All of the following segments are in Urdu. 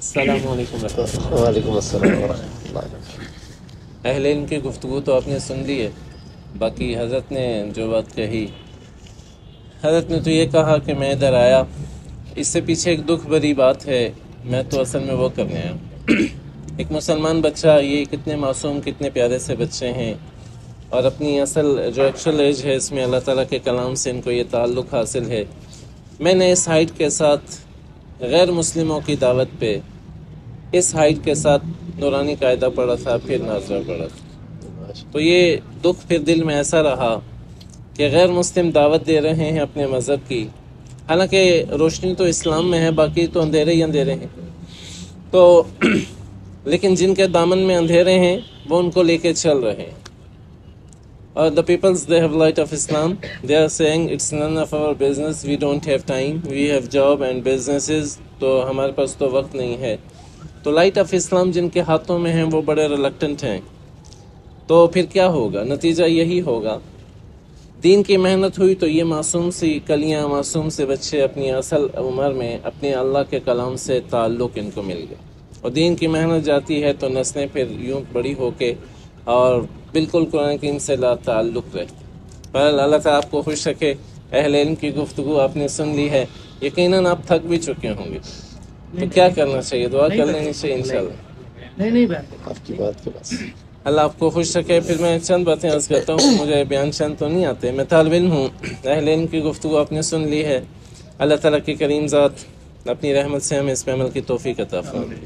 السلام علیکم ورحمۃ اللہ۔ وعلیکم السلام ورحمۃ اللہ۔ اہل علم کی گفتگو تو آپ نے سن لی ہے، باقی حضرت نے جو بات کہی، حضرت نے تو یہ کہا کہ میں ادھر آیا، اس سے پیچھے ایک دکھ بھری بات ہے، میں تو اصل میں وہ کرنے آیا۔ ایک مسلمان بچہ، یہ کتنے معصوم کتنے پیارے سے بچے ہیں، اور اپنی اصل جو ایکچوئل ایج ہے اس میں اللہ تعالیٰ کے کلام سے ان کو یہ تعلق حاصل ہے۔ میں نے اس ہائٹ کے ساتھ غیر مسلموں کی دعوت پہ اس ہائٹ کے ساتھ نورانی قاعدہ پڑھا تھا، پھر ناظرہ پڑھا تھا، تو یہ دکھ پھر دل میں ایسا رہا کہ غیر مسلم دعوت دے رہے ہیں اپنے مذہب کی، حالانکہ روشنی تو اسلام میں ہے، باقی تو اندھیرے ہی اندھیرے ہیں، تو لیکن جن کے دامن میں اندھیرے ہیں وہ ان کو لے کے چل رہے ہیں۔ اور the peoples, they have light of Islam, they are saying it's none of our business, we don't have time, we have job and businesses، تو ہمارے پاس تو وقت نہیں ہے۔ تو لائٹ آف اسلام جن کے ہاتھوں میں ہیں وہ بڑے ریلکٹنٹ ہیں، تو پھر کیا ہوگا؟ نتیجہ یہی ہوگا، دین کی محنت ہوئی تو یہ معصوم سی کلیاں، معصوم سے بچے اپنی اصل عمر میں اپنے اللہ کے کلام سے تعلق ان کو مل گیا، اور دین کی محنت جاتی ہے تو نسلیں پھر یوں بڑی ہو کے اور بالکل قرآن کریم سے لا تعلق رہتی۔ بہرحال اللہ تعالیٰ آپ کو خوش رکھے۔ اہل علم کی گفتگو آپ نے سن لی ہے، یقیناً آپ تھک بھی چکے ہوں گے، تو کیا کرنا چاہیے؟ دعا کر لینی چاہیے انشاءاللہ۔ نہیں آپ کی بات کے بس اللہ آپ کو خوش رکھے۔ پھر میں چند باتیں عرض کرتا ہوں، مجھے بیان چند تو نہیں آتے، میں طالب علم ہوں۔ اہل علم کی گفتگو آپ نے سن لی ہے، اللہ تعالیٰ کی کریم ذات اپنی رحمت سے ہمیں اس پہ عمل کی توفیق عطا فرمائے۔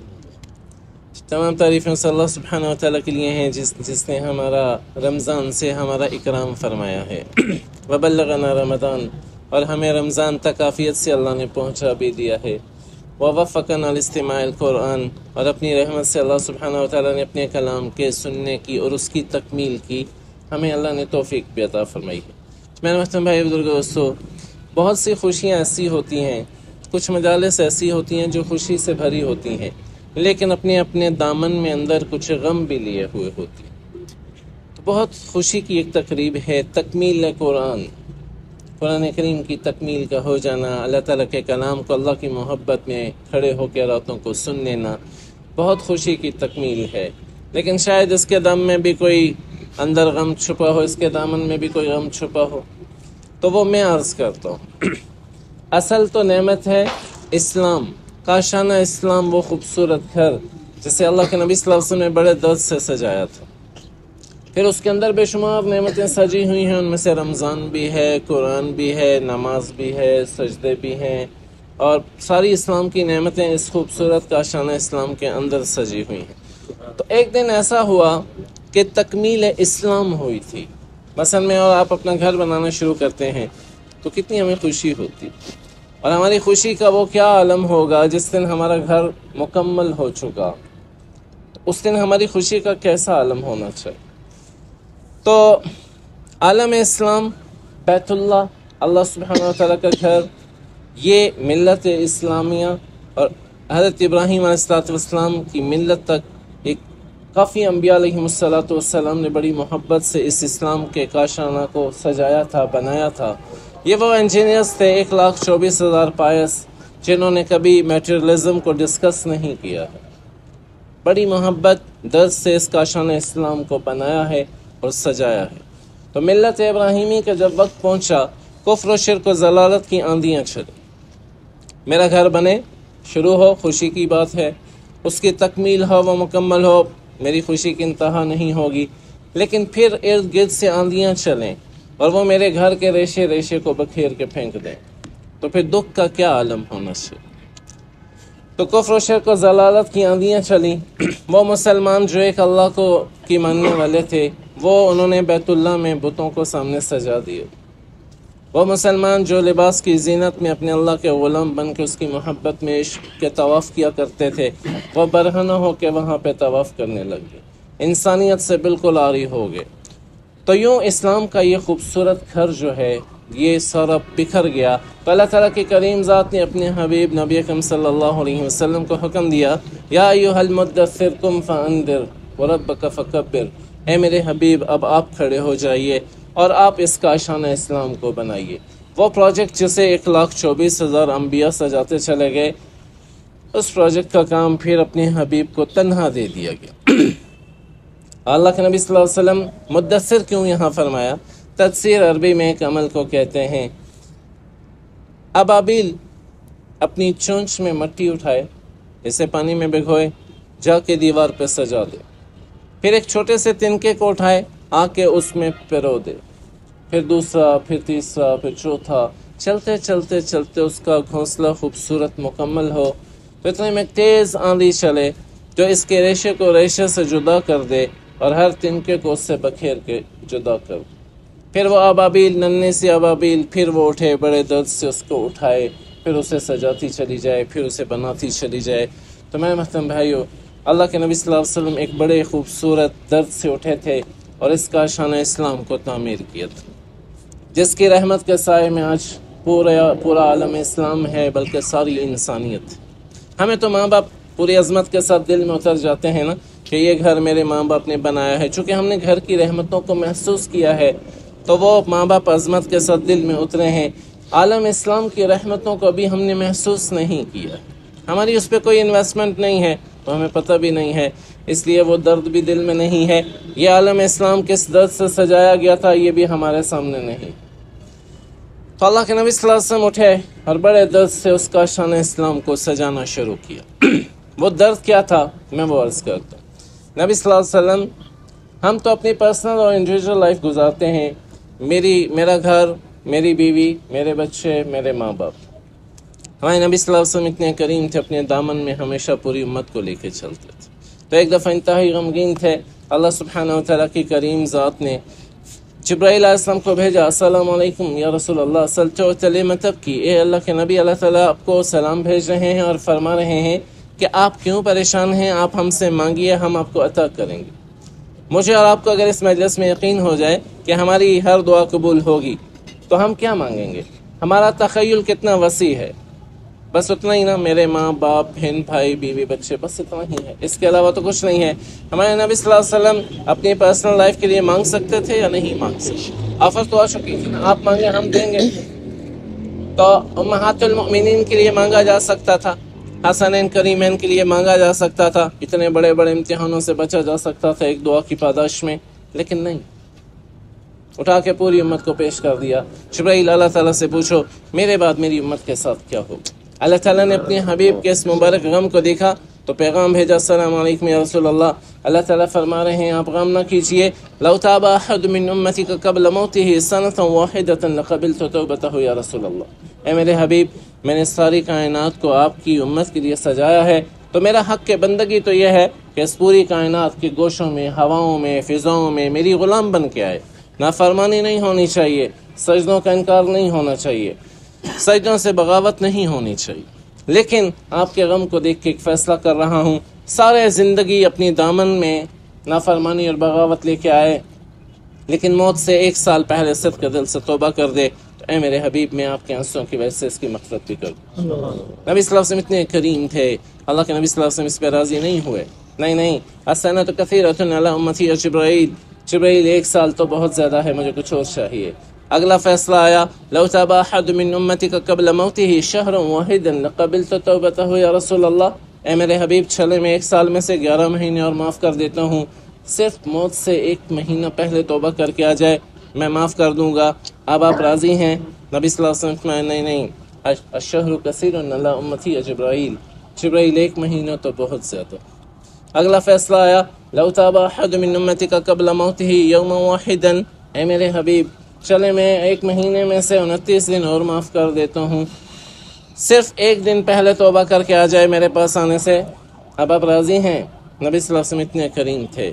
تمام تعریفیں صلی اللہ سبحانہ و تعالیٰ کے لیے ہیں جس نے ہمارا رمضان سے ہمارا اکرام فرمایا ہے، وبلغنا رمضان، اور ہمیں رمضان تک عافیت سے اللہ نے پہنچا بھی دیا ہے، ووفقنا لاستماع القرآن، اور اپنی رحمت سے اللہ سبحانہ و تعالیٰ نے اپنے کلام کے سننے کی اور اس کی تکمیل کی ہمیں اللہ نے توفیق بھی عطا فرمائی ہے۔ میرے محترم بھائی بزرگ دوستو، بہت سی خوشیاں ایسی ہوتی ہیں، کچھ مجالس ایسی ہوتی ہیں جو خوشی سے بھری ہوتی ہیں، لیکن اپنے اپنے دامن میں اندر کچھ غم بھی لیے ہوئے ہوتی ہیں۔ تو بہت خوشی کی ایک تقریب ہے تکمیل قرآن، قرآن کریم کی تکمیل کا ہو جانا، اللہ تعالیٰ کے کلام کو اللہ کی محبت میں کھڑے ہو کے راتوں کو سن لینا، بہت خوشی کی تکمیل ہے۔ لیکن شاید اس کے دم میں بھی کوئی اندر غم چھپا ہو، اس کے دامن میں بھی کوئی غم چھپا ہو، تو وہ میں عرض کرتا ہوں۔ اصل تو نعمت ہے اسلام، کاشانہ اسلام، وہ خوبصورت گھر جسے اللہ کے نبی صلی اللہ علیہ وسلم نے بڑے درد سے سجایا تھا، پھر اس کے اندر بے شمار نعمتیں سجی ہوئی ہیں، ان میں سے رمضان بھی ہے، قرآن بھی ہے، نماز بھی ہے، سجدے بھی ہیں، اور ساری اسلام کی نعمتیں اس خوبصورت کاشانہ اسلام کے اندر سجی ہوئی ہیں۔ تو ایک دن ایسا ہوا کہ تکمیل اسلام ہوئی تھی، مثلا میں اور آپ اپنا گھر بنانا شروع کرتے ہیں تو کتنی ہمیں خوشی ہوتی، اور ہماری خوشی کا وہ کیا عالم ہوگا جس دن ہمارا گھر مکمل ہو چکا، اس دن ہماری خوشی کا کیسا عالم ہونا چاہیے۔ تو عالم اسلام، بیت اللہ، اللہ سبحانہ و تعالیٰ کا گھر، یہ ملت اسلامیہ اور حضرت ابراہیم علیہ السلام کی ملت تک ایک کافی انبیاء علیہم السلام نے بڑی محبت سے اس اسلام کے کاشانہ کو سجایا تھا، بنایا تھا۔ یہ وہ انجینئرز تھے 1,24,000 پائس جنہوں نے کبھی میٹریلزم کو ڈسکس نہیں کیا ہے، بڑی محبت درد سے اس کاشانہ اسلام کو بنایا ہے اور سجایا ہے۔ تو ملت ابراہیمی کا جب وقت پہنچا، کفر و شرک و ضلالت کی آندیاں چلی، میرا گھر بنے، شروع ہو، خوشی کی بات ہے، اس کی تکمیل ہو، وہ مکمل ہو، میری خوشی کی انتہا نہیں ہوگی، لیکن پھر ارد گرد سے آندیاں چلیں اور وہ میرے گھر کے ریشے ریشے کو بکھیر کے پھینک دیں، تو پھر دکھ کا کیا عالم ہونا چاہیے۔ تو کفر و شرک و ضلالت کی آندیاں چلیں، وہ مسلمان جو ایک اللہ کو کی ماننے والے تھے، وہ انہوں نے بیت اللہ میں بتوں کو سامنے سجا دیے، وہ مسلمان جو لباس کی زینت میں اپنے اللہ کے غلام بن کے اس کی محبت میں عشق کے طواف کیا کرتے تھے، وہ برہنہ ہو کے وہاں پہ طواف کرنے لگے، انسانیت سے بالکل عاری ہو گئے۔ تو یوں اسلام کا یہ خوبصورت گھر جو ہے یہ سارا بکھر گیا۔ تو اللہ تعالیٰ کی کریم ذات نے اپنے حبیب نبی اکرم صلی اللہ علیہ وسلم کو حکم دیا، یا ایھا المدثر قم فانذر وربک فکبر، اے میرے حبیب اب آپ کھڑے ہو جائیے اور آپ اس کاشانہ اسلام کو بنائیے۔ وہ پروجیکٹ جسے 1,24,000 انبیاء سجاتے چلے گئے، اس پروجیکٹ کا کام پھر اپنے حبیب کو تنہا دے دیا گیا۔ اللہ کے نبی صلی اللہ علیہ وسلم مدثر کیوں یہاں فرمایا؟ تدثیر عربی میں ایک عمل کو کہتے ہیں۔ ابابیل اپنی چونچ میں مٹی اٹھائے، اسے پانی میں بھگوئے، جا کے دیوار پہ سجا دے، پھر ایک چھوٹے سے تنکے کو اٹھائے، آ کے اس میں پرو دے، پھر دوسرا، پھر تیسرا، پھر چوتھا، چلتے چلتے چلتے اس کا گھونسلہ خوبصورت مکمل ہو، تو اتنے میں تیز آندھی چلے جو اس کے ریشے کو ریشے سے جدا کر دے اور ہر تنکے کو اس سے بکھیر کے جدا کر دے۔ پھر وہ ابابیل، ننھے سے ابابیل، پھر وہ اٹھے، بڑے درد سے اس کو اٹھائے، پھر اسے سجاتی چلی جائے، پھر اسے بناتی چلی جائے۔ تو میرے محترم بھائیو، اللہ کے نبی صلی اللہ علیہ وسلم ایک بڑے خوبصورت درد سے اٹھے تھے اور اس کا شان اسلام کو تعمیر کیا تھا، جس کی رحمت کے سائے میں آج پورا عالم اسلام ہے، بلکہ ساری انسانیت۔ ہمیں تو ماں باپ پوری عظمت کے ساتھ دل میں اتر جاتے ہیں نا کہ یہ گھر میرے ماں باپ نے بنایا ہے، چونکہ ہم نے گھر کی رحمتوں کو محسوس کیا ہے تو وہ ماں باپ عظمت کے ساتھ دل میں اترے ہیں۔ عالم اسلام کی رحمتوں کو ابھی ہم نے محسوس نہیں کیا، ہماری اس پہ کوئی انویسٹمنٹ نہیں ہے تو ہمیں پتہ بھی نہیں ہے، اس لیے وہ درد بھی دل میں نہیں ہے۔ یہ عالم اسلام کس درد سے سجایا گیا تھا یہ بھی ہمارے سامنے نہیں۔ تو اللہ کے نبی صلی اللہ علیہ وسلم اٹھے اور بڑے درد سے اس کا شان اسلام کو سجانا شروع کیا۔ وہ درد کیا تھا میں وہ عرض کرتا ہوں۔ نبی صلی اللہ علیہ وسلم، ہم تو اپنی پرسنل اور انڈیویجول لائف گزارتے ہیں، میرا گھر، میری بیوی، میرے بچے، میرے ماں باپ۔ ہمارے نبی صلی اللہ علیہ وسلم اتنے کریم تھے، اپنے دامن میں ہمیشہ پوری امت کو لے کے چلتے تھے۔ تو ایک دفعہ انتہائی غمگین تھے، اللہ سبحانہ و تعالیٰ کی کریم ذات نے جبرائیل علیہ السلام کو بھیجا، السلام علیکم یا رسول اللہ سلطو لم تبکی، اے اللہ کے نبی، اللہ تعالیٰ آپ کو سلام بھیج رہے ہیں اور فرما رہے ہیں کہ آپ کیوں پریشان ہیں، آپ ہم سے مانگیے، ہم آپ کو عطا کریں گے۔ مجھے اور آپ کو اگر اس مجلس میں یقین ہو جائے کہ ہماری ہر دعا قبول ہوگی تو ہم کیا مانگیں گے؟ ہمارا تخیل کتنا وسیع ہے، بس اتنا ہی نا، میرے ماں باپ، بہن بھائی، بیوی بچے، بس اتنا ہی ہے، اس کے علاوہ تو کچھ نہیں ہے۔ ہمارے نبی صلی اللہ علیہ وسلم اپنی پرسنل لائف کے لیے مانگ سکتے تھے یا نہیں مانگ سکتے؟ آفر تو آ چکی تھی نا، آپ مانگے ہم دیں گے۔ تو امہات المؤمنین کے لیے مانگا جا سکتا تھا، حسنین کریمین کے لیے مانگا جا سکتا تھا، اتنے بڑے بڑے امتحانوں سے بچا جا سکتا تھا ایک دعا کی پاداش میں، لیکن نہیں، اٹھا کے پوری امت کو پیش کر دیا۔ جبرائیل، اللہ تعالیٰ سے پوچھو میرے بعد میری امت کے ساتھ کیا ہوگا۔ اللہ تعالیٰ نے اپنے حبیب کے اس مبارک غم کو دیکھا تو پیغام بھیجا، السلام علیکم یا رسول اللہ۔ اللہ تعالیٰ فرما رہے ہیں آپ غم نہ کیجئے، لو تاب احد من امتک قبل موته سنة واحدة لقبلت توبته یا رسول اللہ۔ اے میرے حبیب، میں نے ساری کائنات کو آپ کی امت کے لیے سجایا ہے، تو میرا حق کے بندگی تو یہ ہے کہ اس پوری کائنات کے گوشوں میں، ہواؤں میں، فضاؤں میں میری غلام بن کے آئے۔ نافرمانی نہیں ہونی چاہیے، سجدوں کا انکار نہیں ہونا چاہیے، سجدوں سے بغاوت نہیں ہونی چاہیے۔ لیکن آپ کے غم کو دیکھ کے ایک فیصلہ کر رہا ہوں، سارے زندگی اپنی دامن میں نافرمانی اور بغاوت لے کے آئے، لیکن موت سے 1 سال پہلے صدق دل سے توبہ کر دے، تو اے میرے حبیب، میں آپ کے آنسوؤں کی وجہ سے اس کی مغفرت بھی کر دوں۔ نبی صلی اللہ علیہ وسلم اتنے کریم تھے، اللہ کے نبی صلی اللہ علیہ وسلم اس پہ راضی نہیں ہوئے، نہیں، السنۃ کثیرۃ علی امتی یا جبرائیل 1 سال تو بہت زیادہ ہے، مجھے کچھ اور چاہیے۔ اگلا فیصلہ آیا، لو تاب احد من امتک قبل موته شهرا واحدا لقبلت توبته یا رسول اللہ۔ اے میرے حبیب، چھلے میں 1 سال میں سے 11 مہینے اور معاف کر دیتا ہوں، صرف موت سے 1 مہینہ پہلے توبہ کر کے آ جائے، میں معاف کر دوں گا۔ اب آپ راضی ہیں؟ نبی صلی اللہ علیہ وسلم فرمایا، نہیں، الشہر کثیر علی امتی یا جبرائیل 1 مہینہ تو بہت زیادہ۔ اگلا فیصلہ آیا، لو تاب احد من امتک قبل موته یوما واحدا۔ اے میرے حبیب، چلے میں 1 مہینے میں سے 29 دن اور معاف کر دیتا ہوں، صرف 1 دن پہلے توبہ کر کے آ جائے میرے پاس آنے سے۔ اب آپ راضی ہیں؟ نبی صلی اللہ علیہ وسلم اتنے کریم تھے،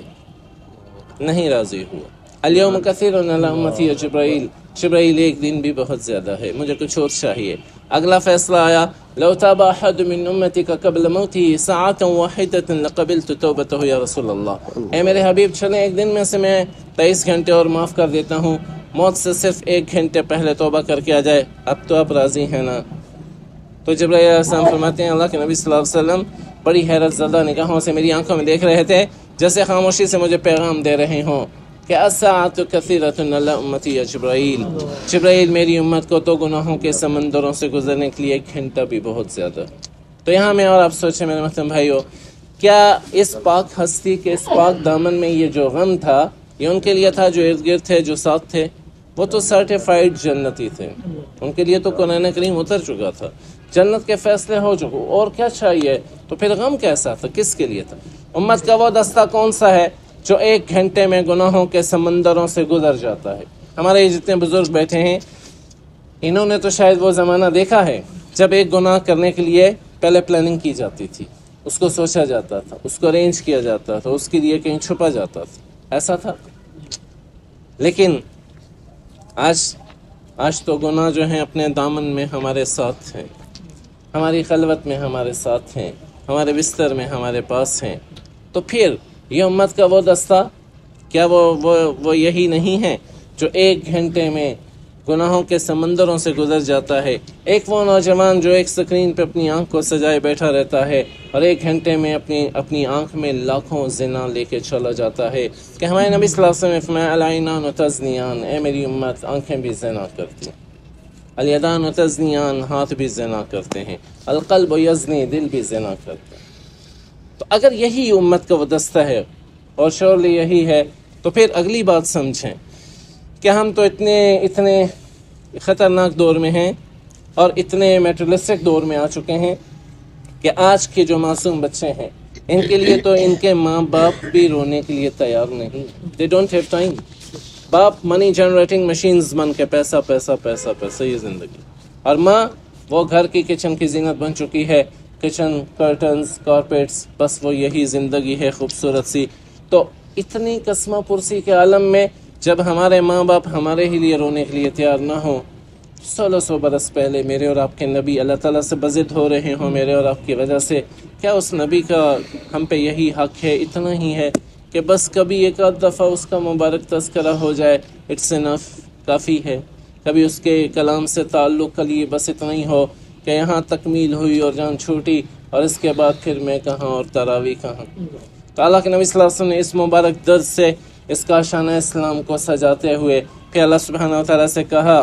نہیں راضی ہوا۔ الیوم کثیر علی امتی یا جبرائیل 1 دن بھی بہت زیادہ ہے، مجھے کچھ اور چاہیے۔ اگلا فیصلہ آیا، لو تاب احد من امتک قبل موته ساعة واحدة لقبلت توبته یا رسول اللہ۔ اے میرے حبیب، چلیں 1 دن میں سے میں 23 گھنٹے اور معاف کر دیتا ہوں، موت سے صرف 1 گھنٹے پہلے توبہ کر کے آ جائے، اب تو آپ راضی ہیں نا؟ تو جبرائیل علیہ السلام فرماتے ہیں، اللہ کے نبی صلی اللہ علیہ وسلم بڑی حیرت زدہ نگاہوں سے میری آنکھوں میں دیکھ رہے تھے، جیسے خاموشی سے مجھے پیغام دے رہے ہوں کہ الساعۃ کثیرۃ علی امتی یا جبرائیل، میری امت کو تو گناہوں کے سمندروں سے گزرنے کے لیے 1 گھنٹہ بھی بہت زیادہ۔ تو یہاں میں اور آپ سوچیں میرے محترم بھائیو، کیا اس پاک ہستی کے اس پاک دامن میں یہ جو غم تھا یہ ان کے لیے تھا جو ارد گرد تھے، جو ساتھ تھے؟ وہ تو سرٹیفائیڈ جنتی تھے، ان کے لیے تو قرآن کریم اتر چکا تھا، جنت کے فیصلے ہو چکے، اور کیا چاہیے؟ تو پھر غم کیسا تھا، کس کے لیے تھا؟ امت کا وہ دستہ کون سا ہے جو 1 گھنٹے میں گناہوں کے سمندروں سے گزر جاتا ہے؟ ہمارے یہ جتنے بزرگ بیٹھے ہیں انہوں نے تو شاید وہ زمانہ دیکھا ہے جب ایک گناہ کرنے کے لیے پہلے پلاننگ کی جاتی تھی، اس کو سوچا جاتا تھا، اس کو ارینج کیا جاتا تھا، اس کے لیے کہیں چھپا جاتا تھا، ایسا تھا۔ لیکن آج تو گناہ جو ہیں اپنے دامن میں ہمارے ساتھ ہیں، ہماری خلوت میں ہمارے ساتھ ہیں، ہمارے بستر میں ہمارے پاس ہیں۔ تو پھر یہ امت کا وہ دستہ کیا وہ یہی نہیں ہے جو 1 گھنٹے میں گناہوں کے سمندروں سے گزر جاتا ہے؟ ایک وہ نوجوان جو ایک سکرین پہ اپنی آنکھ کو سجائے بیٹھا رہتا ہے اور 1 گھنٹے میں اپنی آنکھ میں لاکھوں زنا لے کے چلا جاتا ہے، کہ ہمارے نبی صلی اللہ علیہ وسلم نے فرمایا العینان تزنیان، اے میری امت آنکھیں بھی زنا کرتی ہیں، الیدان تزنیان، ہاتھ بھی زنا کرتے ہیں، القلب یزنی، دل بھی زنا کرتے ہیں۔ تو اگر یہی امت کا وہ دستہ ہے اور شورلی یہی ہے، تو پھر اگلی بات سمجھیں کہ ہم تو اتنے خطرناک دور میں ہیں اور اتنے میٹرلسٹک دور میں آ چکے ہیں کہ آج کے جو معصوم بچے ہیں ان کے لیے تو ان کے ماں باپ بھی رونے کے لیے تیار نہیں، they don't have time۔ باپ منی جنریٹنگ مشینز بن کے پیسہ پیسہ پیسہ پیسہ، یہ زندگی، اور ماں وہ گھر کی کچن کی زینت بن چکی ہے، کچن کرٹنز، کارپیٹس، بس وہ یہی زندگی ہے خوبصورت سی۔ تو اتنی قسمہ پرسی کے عالم میں جب ہمارے ماں باپ ہمارے ہی لیے رونے کے لیے تیار نہ ہوں، 1600 برس پہلے میرے اور آپ کے نبی اللہ تعالیٰ سے بضد ہو رہے ہوں میرے اور آپ کی وجہ سے، کیا اس نبی کا ہم پہ یہی حق ہے، اتنا ہی ہے کہ بس کبھی ایک آدھ دفعہ اس کا مبارک تذکرہ ہو جائے، اٹس انف، کافی ہے؟ کبھی اس کے کلام سے تعلق کے لیے بس اتنا ہی ہو کہ یہاں تکمیل ہوئی اور جان چھوٹی، اور اس کے بعد پھر میں کہاں اور تراویح کہاں؟ تو اللہ کے نبی صلی اللہ علیہ وسلم نے اس مبارک درد سے اس کا شان اسلام کو سجاتے ہوئے پھر اللہ سبحانہ و تعالیٰ سے کہا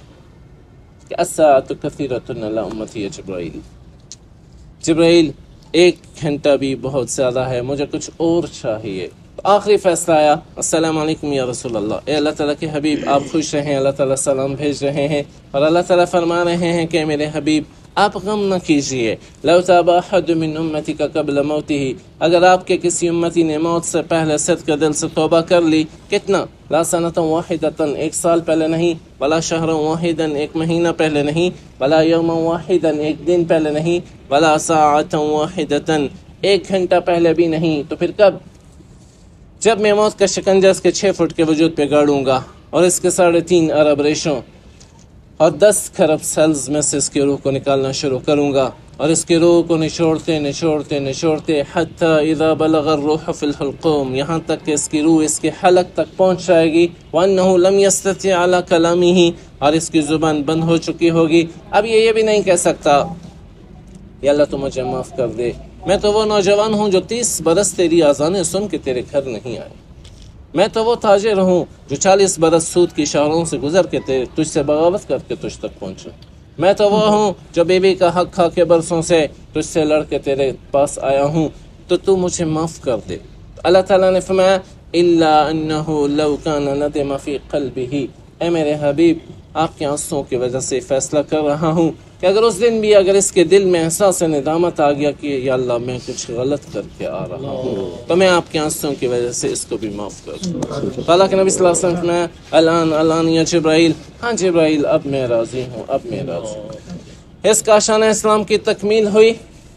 کہ الساعۃ کثیرۃ علی امتی جبرائیل، جبرائیل 1 گھنٹہ بھی بہت زیادہ ہے، مجھے کچھ اور چاہیے۔ تو آخری فیصلہ آیا، السلام علیکم یا رسول اللہ، اے اللہ تعالیٰ کے حبیب آپ خوش رہیں، اللہ تعالیٰ سلام بھیج رہے ہیں، اور اللہ تعالیٰ فرما رہے ہیں کہ میرے حبیب آپ غم نہ کیجئے، لو تاب احد من امتک قبل موتہ، اگر آپ کے کسی امتی نے موت سے پہلے صدق دل سے توبہ کر لی، کتنا؟ لا سنۃ واحدۃ، 1 سال پہلے نہیں، ولا شہر واحدا، 1 مہینہ پہلے نہیں، ولا یوم واحدا، 1 دن پہلے نہیں، ولا ساعۃ واحدۃ، 1 گھنٹہ پہلے بھی نہیں، تو پھر کب؟ جب میں موت کا شکنجہ اس کے 6 فٹ کے وجود پہ گاڑوں گا اور اس کے 3.5 ارب ریشوں اور 10 کھرب سیلز میں سے اس کی روح کو نکالنا شروع کروں گا، اور اس کی روح کو نچوڑتے حتی اذا بلغ الروح فی الحلقوم، یہاں تک کہ اس کی روح اس کے حلق تک پہنچ جائے گی، وَأَنَّهُ لَمْ يَسْتَطِعْ عَلَى كَلَامِهِ، اور اس کی زبان بند ہو چکی ہوگی، اب یہ بھی نہیں کہہ سکتا یا اللہ تو مجھے معاف کر دے، میں تو وہ نوجوان ہوں جو 30 برس تیری آذانیں سن کے تیرے گھر نہیں آئے، میں تو وہ تاجر ہوں جو 40 برس سود کی شہروں سے گزر کے تجھ سے بغاوت کر کے تجھ تک پہنچا، میں تو وہ ہوں جو بیوی کا حق کھا کے برسوں سے تجھ سے لڑ کے تیرے پاس آیا ہوں، تو مجھے معاف کر دے۔ اللہ تعالیٰ نے فرمایا الا انہ لو کان ندم فی قلبہ، اے میرے حبیب آپ کے آنسوں کی وجہ سے فیصلہ کر رہا ہوں کہ اگر اس دن بھی اگر اس کے دل میں احساس ندامت آ گیا کہ یا اللہ میں کچھ غلط کر کے آ رہا ہوں، تو میں آپ کے آنسوں کی وجہ سے اس کو بھی معاف کر دوں۔ تو اللہ کے نبی صلی اللہ علیہ وسلم نے الان یا جبرائیل، ہاں جبرائیل اب میں راضی ہوں، اب میں راضی ہوں۔ اس کا شان اسلام کی تکمیل ہوئی،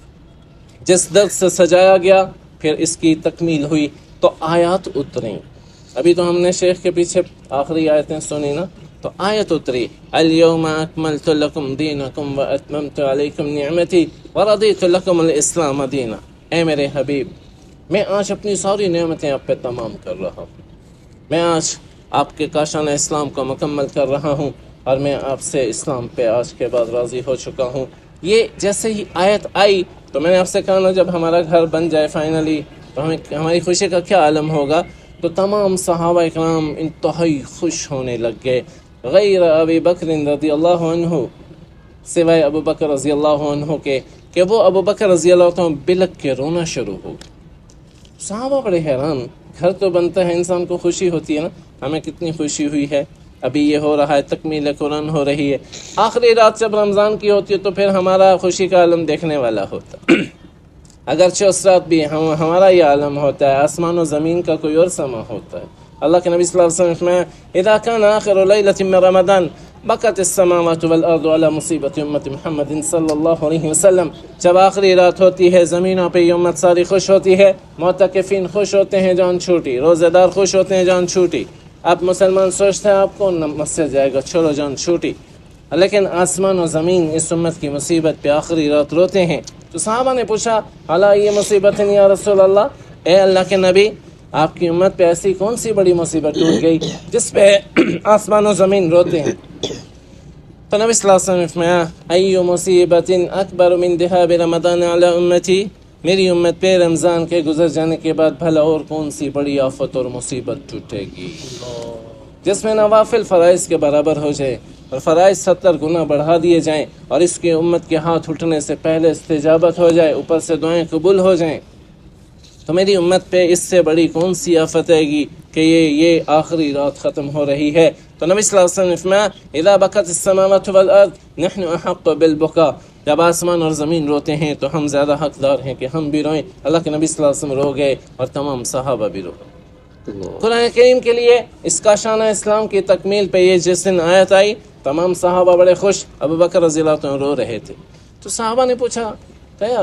جس درد سے سجایا گیا پھر اس کی تکمیل ہوئی تو آیات اتریں۔ ابھی تو ہم نے شیخ کے پیچھے آخری آیتیں سنی نا، تو آیت اتری اليوم اکملت لکم دینکم واتممت علیکم نعمتی ورضیت لکم الاسلام دینا، اے میرے حبیب میں آج اپنی ساری نعمتیں آپ پہ تمام کر رہا ہوں، میں آج آپ کے کاشان اسلام کو مکمل کر رہا ہوں، اور میں آپ سے اسلام پہ آج کے بعد راضی ہو چکا ہوں۔ یہ جیسے ہی آیت آئی تو میں نے آپ سے کہا نا جب ہمارا گھر بن جائے فائنلی تو ہماری خوشی کا کیا عالم ہوگا، تو تمام صحابہ اکرام انتہائی خوش ہونے لگ گئے، غیر ابی بکر رضی اللہ عنہ، سوائے ابو بکر رضی اللہ عنہ کے، کہ وہ ابو بکر رضی اللہ عنہ بلک کے رونا شروع ہو گئے۔ صحابہ بڑے حیران، گھر تو بنتا ہے، انسان کو خوشی ہوتی ہے نا، ہمیں کتنی خوشی ہوئی ہے، ابھی یہ ہو رہا ہے، تکمیل قرآن ہو رہی ہے، آخری رات جب رمضان کی ہوتی ہے تو پھر ہمارا خوشی کا عالم دیکھنے والا ہوتا اگرچہ اس رات بھی ہمارا یہ عالم ہوتا ہے، آسمان و زمین کا کوئی اور سما ہوتا ہے۔ اللہ کے نبی صلی اللہ علیہ وسلم اذا كان آخر لیلۃ من رمضان بکت السماوات والارض على مصیبت امت محمد صلی اللہ علیہ وسلم، جب آخری رات ہوتی ہے زمینوں پہ یہ امت ساری خوش ہوتی ہے، معتکفین خوش ہوتے ہیں جان چھوٹی، روزہ دار خوش ہوتے ہیں جان چھوٹی، اب مسلمان سوچتے ہیں آپ کون مسجد جائے گا، چھوڑو جان چھوٹی، لیکن آسمان و زمین اس امت کی مصیبت پہ آخری رات روتے ہیں۔ تو صحابہ نے پوچھا الا یہ مصیبت ہے یا رسول اللہ، اے اللہ کے نبی آپ کی امت پہ ایسی کون سی بڑی مصیبت ٹوٹ گئی جس پہ آسمان و زمین روتے ہیں؟ تو نبی صلی اللہ علیہ وسلم نے فرمایا ای مصیبت اکبر من ذهاب رمضان علی امتی، میری امت پہ رمضان کے گزر جانے کے بعد بھلا اور کون سی بڑی آفت اور مصیبت ٹوٹے گی جس میں نوافل فرائض کے برابر ہو جائے اور فرائض 70 گنا بڑھا دیے جائیں اور اس کی امت کے ہاتھ اٹھنے سے پہلے استجابت ہو جائے، اوپر سے دعائیں قبول ہو جائیں، تو میری امت پہ اس سے بڑی کون سی آفت آئے گی کہ یہ آخری رات ختم ہو رہی ہے؟ تو نبی صلی اللہ علیہ وسلم نے فرمایا اذا بکت السماوات والارض نحن احق بالبکا، جب آسمان اور زمین روتے ہیں تو ہم زیادہ حقدار ہیں کہ ہم بھی روئیں۔ اللہ کے نبی صلی اللہ علیہ وسلم رو گئے اور تمام صحابہ بھی رو گئے۔ قرآن کریم کے لیے اس کا شانہ اسلام کی تکمیل پہ یہ جس دن آیت آئی، تمام صحابہ بڑے خوش، ابو بکر رضی اللہ عنہ رو رہے تھے۔ تو صحابہ نے پوچھا کہ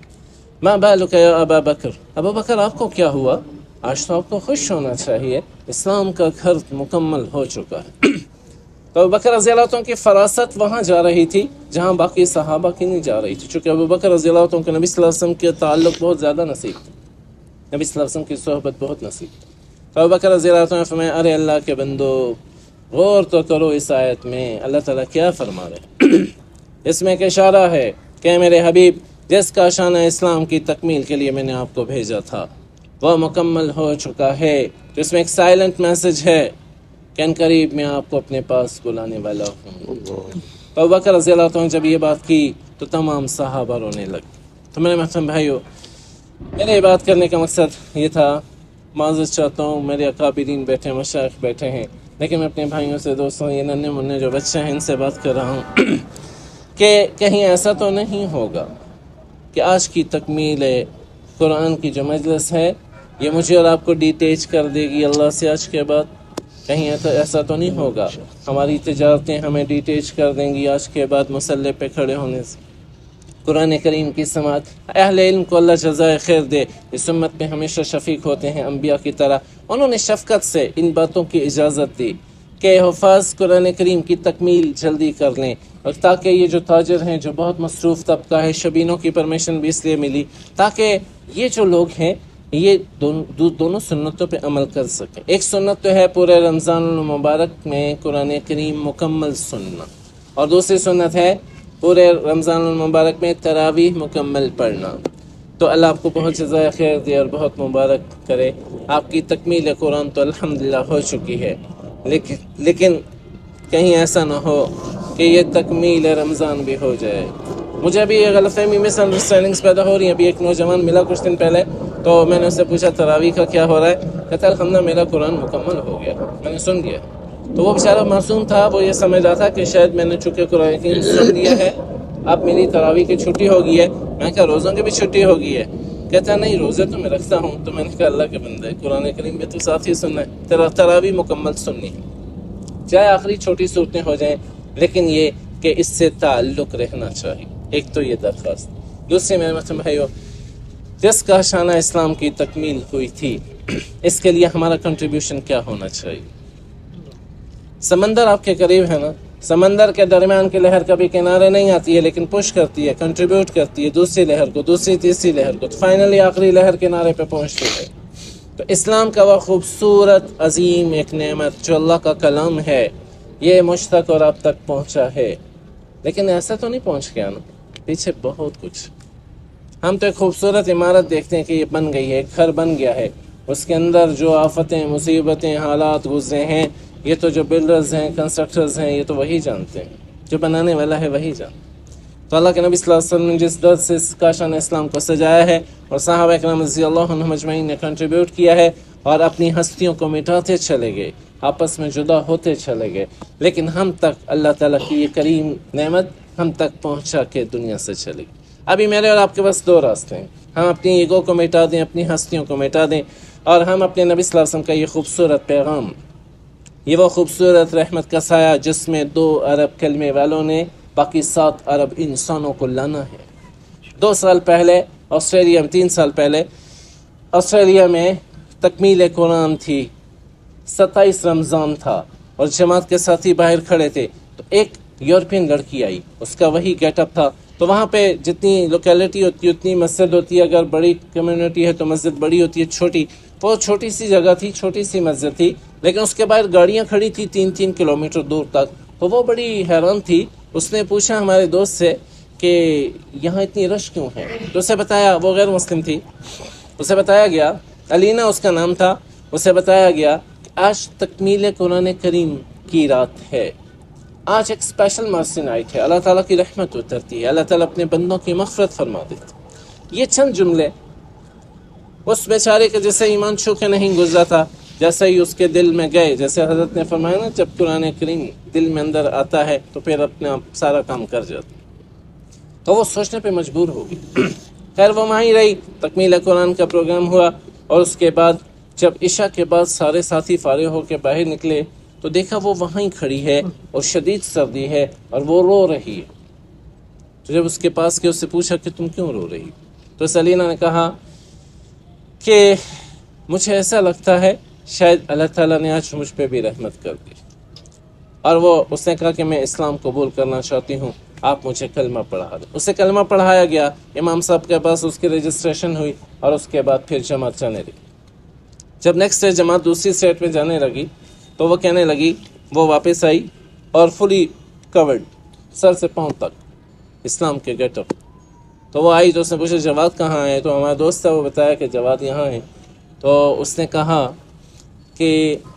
ما بالک یا ابا بکر، ابو بکر آپ کو کیا ہوا؟ آج تو آپ کو خوش ہونا چاہیے، اسلام کا گھر مکمل ہو چکا ہے۔ تو ابو بکر رضی اللہ عنہ کی فراست وہاں جا رہی تھی جہاں باقی صحابہ کی نہیں جا رہی تھی، چونکہ ابو بکر رضی اللہ عنہ کو نبی صلی اللہ علیہ وسلم کے تعلق بہت زیادہ نصیب تھا، نبی صلی اللہ علیہ وسلم کی صحبت بہت نصیب تھی۔ تو ابو بکر رضی اللہ عنہ نے فرمایا ارے اللہ کے بندو غور تو کرو اس آیت میں اللہ تعالیٰ کیا فرما رہے ہیں۔ اس میں ایک اشارہ ہے کہ میرے حبیب جس کا شانہ اسلام کی تکمیل کے لیے میں نے آپ کو بھیجا تھا وہ مکمل ہو چکا ہے۔ تو اس میں ایک سائلنٹ میسج ہے کہ ان قریب میں آپ کو اپنے پاس بلانے والا ہوں۔ تو ابو بکر رضی اللہ عنہ جب یہ بات کی تو تمام صحابہ رونے لگے۔ تو میرے محترم بھائیو، میرے یہ بات کرنے کا مقصد یہ تھا، معذرت چاہتا ہوں میرے اکابرین بیٹھے، مشائخ بیٹھے ہیں، لیکن میں اپنے بھائیوں سے، دوستوں، یہ ننھے منھے جو بچے ہیں ان سے بات کر رہا ہوں کہ کہیں ایسا تو نہیں ہوگا کہ آج کی تکمیل قرآن کی جو مجلس ہے یہ مجھے اور آپ کو ڈیٹیچ کر دے گی اللہ سے آج کے بعد؟ کہیں ایسا تو نہیں ہوگا ہماری تجارتیں ہمیں ڈیٹیچ کر دیں گی آج کے بعد مسلح پہ کھڑے ہونے سے؟ قرآن کریم کی سماعت، اہل علم کو اللہ جزائے خیر دے، اس امت میں ہمیشہ شفیق ہوتے ہیں انبیاء کی طرح، انہوں نے شفقت سے ان باتوں کی اجازت دی کہ حفاظ قرآن کریم کی تکمیل جلدی کر لیں، اور تاکہ یہ جو تاجر ہیں، جو بہت مصروف طبقہ ہے، شبینوں کی پرمیشن بھی اس لیے ملی تاکہ یہ جو لوگ ہیں یہ دونوں سنتوں پہ عمل کر سکیں۔ ایک سنت تو ہے پورے رمضان المبارک میں قرآن کریم مکمل سننا، اور دوسری سنت ہے پورے رمضان المبارک میں تراویح مکمل پڑھنا۔ تو اللہ آپ کو بہت جزائے خیر دے اور بہت مبارک کرے، آپ کی تکمیل قرآن تو الحمدللہ ہو چکی ہے، لیکن کہیں ایسا نہ ہو کہ یہ تکمیل رمضان بھی ہو جائے۔ مجھے ابھی یہ غلط فہمی، مس انڈرسٹینڈنگس پیدا ہو رہی ہیں۔ ابھی ایک نوجوان ملا کچھ دن پہلے، تو میں نے اس سے پوچھا تراویح کا کیا ہو رہا ہے؟ کہتا ہے الحمدللہ میرا قرآن مکمل ہو گیا، میں نے سن لیا۔ تو وہ بیچارہ معصوم تھا، وہ یہ سمجھ رہا تھا کہ شاید میں نے چونکہ قرآن کریم سن لیا ہے اب میری تراویح کی چھٹی ہو گئی ہے۔ میں کہا روزوں کی بھی چھٹی ہو گئی ہے؟ کہتا ہے نہیں، روزے تو میں رکھتا ہوں۔ تو میں نے کہا اللہ کے بندے، قرآن کریم میں تو ساتھ ہی سننا ہے، تراویح مکمل سننی ہے، چاہے آخری چھوٹی صورتیں ہو جائیں، لیکن یہ کہ اس سے تعلق رہنا چاہیے۔ ایک تو یہ درخواست۔ دوسری میرے محترم بھائیو، جس کا شانہ اسلام کی تکمیل ہوئی تھی، اس کے لیے ہمارا کنٹریبیوشن کیا ہونا چاہیے؟ سمندر آپ کے قریب ہے نا، سمندر کے درمیان کی لہر کبھی کنارے نہیں آتی ہے، لیکن پش کرتی ہے، کنٹریبیوٹ کرتی ہے دوسری لہر کو، دوسری تیسری لہر کو، تو فائنلی آخری لہر کنارے پہ پہنچتی ہے۔ تو اسلام کا وہ خوبصورت عظیم ایک نعمت جو اللہ کا کلام ہے، یہ مجھ تک اور آپ تک پہنچا ہے، لیکن ایسا تو نہیں پہنچ گیا نا، پیچھے بہت کچھ۔ ہم تو ایک خوبصورت عمارت دیکھتے ہیں کہ یہ بن گئی ہے، ایک گھر بن گیا ہے، اس کے اندر جو آفتیں، مصیبتیں، حالات گزرے ہیں، یہ تو جو بلڈرز ہیں، کنسٹرکٹرز ہیں، یہ تو وہی جانتے ہیں، جو بنانے والا ہے وہی جانتا ہے۔ تو اللہ کے نبی صلی اللہ علیہ وسلم نے جس درد سے اس کاشان اسلام کو سجایا ہے اور صحابہ کرام رضی اللہ عنہم اجمعین نے کنٹریبیوٹ کیا ہے اور اپنی ہستیوں کو مٹاتے چلے گئے، آپس میں جدا ہوتے چلے گئے، لیکن ہم تک اللہ تعالیٰ کی یہ کریم نعمت ہم تک پہنچا کے دنیا سے چلی۔ ابھی میرے اور آپ کے پاس دو راستے ہیں، ہم اپنی ایگو کو مٹا دیں، اپنی ہستیوں کو مٹا دیں، اور ہم اپنے نبی صلی اللہ علیہ وسلم کا یہ خوبصورت پیغام، یہ وہ خوبصورت رحمت کا سایہ جس میں 2 ارب کلمے والوں نے باقی 7 ارب انسانوں کو لانا ہے۔ 2 سال پہلے آسٹریلیا میں، 3 سال پہلے آسٹریلیا میں تکمیل قرآن تھی، 27 رمضان تھا اور جماعت کے ساتھی باہر کھڑے تھے، تو ایک یورپین لڑکی آئی، اس کا وہی گیٹ اپ تھا۔ تو وہاں پہ جتنی لوکیلٹی ہوتی ہے اتنی مسجد ہوتی ہے، اگر بڑی کمیونٹی ہے تو مسجد بڑی ہوتی ہے، چھوٹی بہت چھوٹی سی جگہ تھی، چھوٹی سی مسجد تھی، لیکن اس کے باہر گاڑیاں کھڑی تھی 3 کلومیٹر دور تک۔ تو وہ بڑی حیران تھی، اس نے پوچھا ہمارے دوست سے کہ یہاں اتنی رش کیوں ہے؟ تو اسے بتایا، وہ غیر مسلم تھی، اسے بتایا گیا، علینا اس کا نام تھا، اسے بتایا گیا کہ آج تکمیل قرآن کریم کی رات ہے، آج ایک اسپیشل مرسی نائٹ ہے، اللہ تعالیٰ کی رحمت اترتی ہے، اللہ تعالیٰ اپنے بندوں کی مغفرت فرما دیتے۔ یہ چند جملے اس بیچارے کے جیسے ایمان چھو کے نہیں گزرا تھا، جیسے ہی اس کے دل میں گئے، جیسے حضرت نے فرمایا نا جب قرآن کریم دل میں اندر آتا ہے تو پھر اپنے آپ سارا کام کر جاتا، تو وہ سوچنے پہ مجبور ہوگی۔ خیر وہ وہیں رہی، تکمیل قرآن کا پروگرام ہوا، اور اس کے بعد جب عشاء کے بعد سارے ساتھی فارغ ہو کے باہر نکلے تو دیکھا وہ وہیں کھڑی ہے اور شدید سردی ہے اور وہ رو رہی ہے۔ تو جب اس کے پاس کے اس سے پوچھا کہ تم کیوں رو رہی؟ تو سلینا نے کہا کہ مجھے ایسا لگتا ہے شاید اللہ تعالیٰ نے آج مجھ پہ بھی رحمت کر دی، اور اس نے کہا کہ میں اسلام قبول کرنا چاہتی ہوں، آپ مجھے کلمہ پڑھا دیں۔ اسے کلمہ پڑھایا گیا، امام صاحب کے پاس اس کی رجسٹریشن ہوئی، اور اس کے بعد پھر جماعت جانے لگی۔ جب نیکسٹ ڈے جماعت دوسری اسٹیٹ میں جانے لگی تو وہ کہنے لگی، وہ واپس آئی اور فلی کورڈ سر سے پاؤں تک اسلام کے گیٹ اپ۔ تو وہ آئی تو اس نے پوچھا جواد کہاں ہے؟ تو ہمارا دوست تھا، وہ بتایا کہ جواد یہاں ہے۔ تو اس نے کہا کہ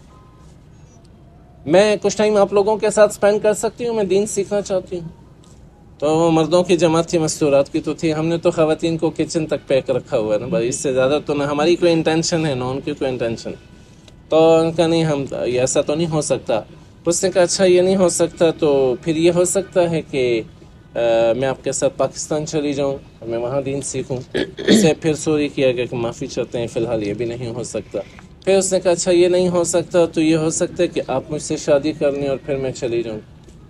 میں کچھ ٹائم آپ لوگوں کے ساتھ سپینڈ کر سکتی ہوں، میں دین سیکھنا چاہتی ہوں۔ تو وہ مردوں کی جماعت تھی، مستورات کی تو تھی، ہم نے تو خواتین کو کچن تک پیک رکھا ہوا ہے نا بھائی، اس سے زیادہ تو نہ ہماری کوئی انٹینشن ہے نہ ان کی کوئی انٹینشن۔ تو ان کا نہیں، ہم ایسا تو نہیں ہو سکتا۔ اس نے کہا اچھا یہ نہیں ہو سکتا تو پھر یہ ہو سکتا ہے کہ میں آپ کے ساتھ پاکستان چلی جاؤں اور میں وہاں دین سیکھوں۔ اسے پھر سوری کیا گیا کہ معافی چاہتے ہیں، فی الحال یہ بھی نہیں ہو سکتا۔ پھر اس نے کہا اچھا یہ نہیں ہو سکتا تو یہ ہو سکتا ہے کہ آپ مجھ سے شادی کر لیں اور پھر میں چلی جاؤں۔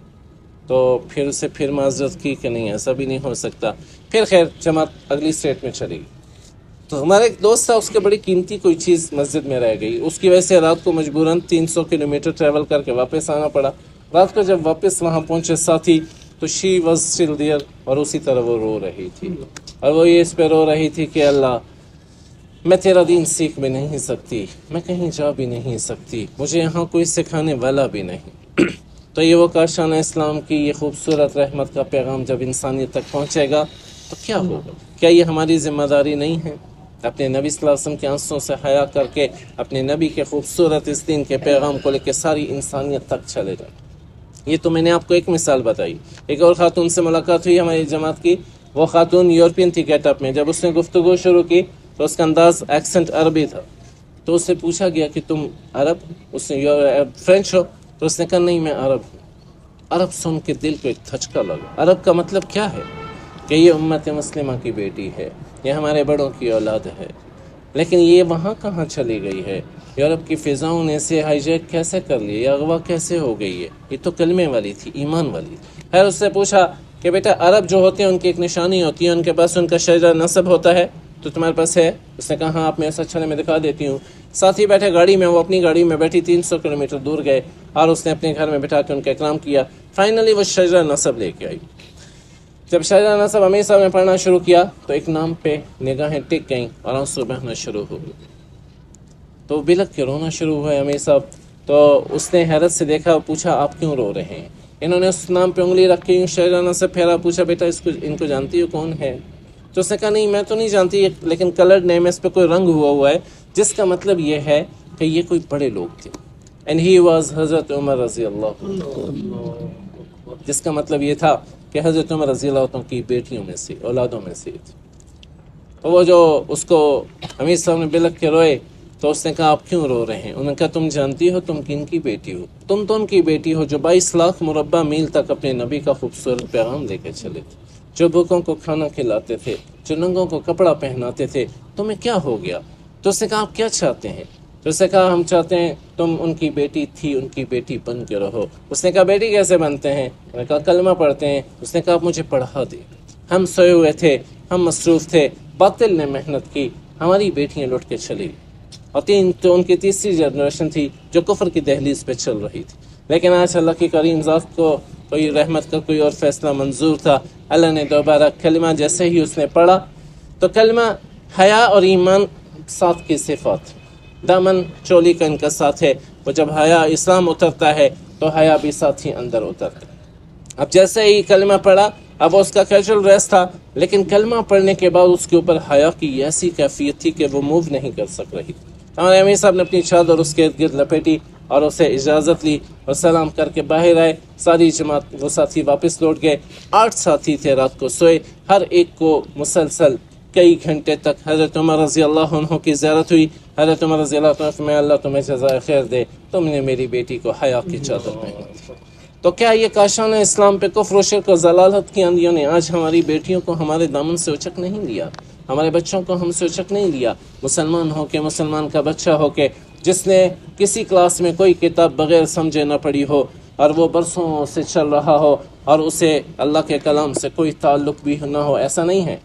تو پھر اسے پھر معذرت کی کہ نہیں ایسا بھی نہیں ہو سکتا۔ پھر خیر جماعت اگلی اسٹیٹ میں چلی گئی۔ تو ہمارا ایک دوست تھا، اس کے بڑی قیمتی کوئی چیز مسجد میں رہ گئی، اس کی وجہ سے رات کو مجبوراً 300 کلومیٹر ٹریول کر کے واپس آنا پڑا۔ رات کو جب واپس وہاں پہنچے ساتھی تو شی واز اسٹل دیئر، اور اسی طرح وہ رو رہی تھی، اور وہ یہ اس پہ رو رہی تھی کہ اللہ میں تیرا دین سیکھ بھی نہیں سکتی، میں کہیں جا بھی نہیں سکتی، مجھے یہاں کوئی سکھانے والا بھی نہیں۔ تو یہ وہ کاشان اسلام کی یہ خوبصورت رحمت کا پیغام جب انسانیت تک پہنچے گا تو کیا ہوگا؟ کیا یہ ہماری ذمہ داری نہیں ہے اپنے نبی صلی اللہ علیہ وسلم کے آنسوں سے حیا کر کے اپنے نبی کے خوبصورت اس دین کے پیغام کو لے کے ساری انسانیت تک چلے جائیں؟ یہ تو میں نے آپ کو ایک مثال بتائی۔ ایک اور خاتون سے ملاقات ہوئی ہماری جماعت کی، وہ خاتون یورپین تھی گیٹ اپ میں۔ جب اس نے گفتگو شروع کی تو اس کا انداز ایکسنٹ عربی تھا، تو اس سے پوچھا گیا کہ تم عرب، اس نے فرینچ ہو؟ تو اس نے کہا نہیں میں عرب ہوں۔ عرب سن کے دل کو ایک دھچکا لگا۔ عرب کا مطلب کیا ہے؟ کہ یہ امت مسلمہ کی بیٹی ہے، یہ ہمارے بڑوں کی اولاد ہے، لیکن یہ وہاں کہاں چلی گئی ہے؟ یورپ کی فضاؤں نے اسے ہائی جیک کیسے کر لی، یہ اغوا کیسے ہو گئی ہے؟ یہ تو کلمے والی تھی، ایمان والی تھی۔ خیر اس سے پوچھا کہ بیٹا عرب جو ہوتے ہیں ان کی ایک نشانی ہوتی ہے، ان کے پاس ان کا شجرہ نسب ہوتا ہے، تو تمہارے پاس ہے؟ اس نے کہا ہاں آپ میرے ساتھ چلیں میں دکھا دیتی ہوں۔ ساتھی بیٹھے گاڑی میں، وہ اپنی گاڑی میں بیٹھی 300 کلومیٹر دور گئے اور اس نے اپنے گھر میں بٹھا کے ان کا اکرام کیا۔ فائنلی وہ شجرہ نسب لے کے آئی۔ جب شجرہ نسب امیر صاحب نے پڑھنا شروع کیا تو ایک نام پہ نگاہیں ٹک گئیں اور آنسو بہنا شروع ہو گئی، تو بلک کے رونا شروع ہوا امیر صاحب۔ تو اس نے حیرت سے دیکھا، پوچھا آپ کیوں رو رہے ہیں؟ انہوں نے اس نام پہ انگلی رکھ کے شجرہ نسب پھیرا، پوچھا بیٹا ان کو جانتی ہو کون ہے؟ تو اس نے کہا نہیں میں تو نہیں جانتی، لیکن کلرڈ نیم اس پہ کوئی رنگ ہوا ہے جس کا مطلب یہ ہے کہ یہ کوئی بڑے لوگ تھے، اینڈ ہی واز حضرت عمر رضی اللہ عنہ، جس کا مطلب یہ تھا کہ حضرت عمر رضی اللہ عنہ کی بیٹیوں میں سے، اولادوں میں سے تھی۔ تو وہ جو اس کو امیر صاحب نے بلک کے روئے تو اس نے کہا آپ کیوں رو رہے ہیں؟ انہوں نے کہا تم جانتی ہو تم کن کی بیٹی ہو؟ تم تو ان کی بیٹی ہو جو 22 لاکھ مربع میل تک اپنے نبی کا خوبصورت پیغام لے کے چلے تھے، جو بھوکوں کو کھانا کھلاتے تھے، جو ننگوں کو کپڑا پہناتے تھے، تمہیں کیا ہو گیا؟ تو اس نے کہا آپ کیا چاہتے ہیں؟ تو اس نے کہا ہم چاہتے ہیں تم ان کی بیٹی تھی ان کی بیٹی بن کے رہو۔ اس نے کہا بیٹی کیسے بنتے ہیں؟ میں نے کہا کلمہ پڑھتے ہیں۔ اس نے کہا آپ مجھے پڑھا دے، ہم سوئے ہوئے تھے، ہم مصروف تھے، باطل نے محنت کی، ہماری بیٹیاں لوٹ کے چلی گئی، اور تو ان کی تیسری جنریشن تھی جو کفر کی دہلیز پہ چل رہی تھی۔ لیکن آج اللہ کی کریم ذات کو کوئی رحمت کا کوئی اور فیصلہ منظور تھا، اللہ نے دوبارہ کلمہ جیسے ہی اس نے پڑھا تو کلمہ حیا اور ایمان ساتھ کی صفات، دامن چولی کا ان کا ساتھ ہے، وہ جب حیا اسلام اترتا ہے تو حیا بھی ساتھ ہی اندر اترتا ہے۔ اب جیسے ہی کلمہ پڑھا، اب اس کا کیجول ریس تھا، لیکن کلمہ پڑھنے کے بعد اس کے اوپر حیا کی ایسی کیفیت تھی کہ وہ موو نہیں کر سک رہی۔ ہمارے امیر صاحب نے اپنی چادر اس کے ارد گرد لپیٹی اور اسے اجازت لی اور سلام کر کے باہر آئے۔ ساری جماعت وہ ساتھی واپس لوٹ گئے۔ 8 ساتھی تھے، رات کو سوئے، ہر ایک کو مسلسل کئی گھنٹے تک حضرت عمر رضی اللہ عنہ کی زیارت ہوئی۔ حضرت عمر رضی اللہ عنہ میں اللہ تمہیں جزائے خیر دے، تم نے میری بیٹی کو حیا کی چادر پہنائی۔ تو کیا یہ کاشان اسلام پہ کفر و شرک و ضلالت کی آندھیوں نے آج ہماری بیٹیوں کو ہمارے دامن سے اچک نہیں لیا؟ ہمارے بچوں کو ہم سے اچک نہیں لیا؟ مسلمان ہو کے، مسلمان کا بچہ ہو کے، جس نے کسی کلاس میں کوئی کتاب بغیر سمجھے نہ پڑھی ہو اور وہ برسوں سے چل رہا ہو اور اسے اللہ کے کلام سے کوئی تعلق بھی نہ ہو، ایسا نہیں ہے۔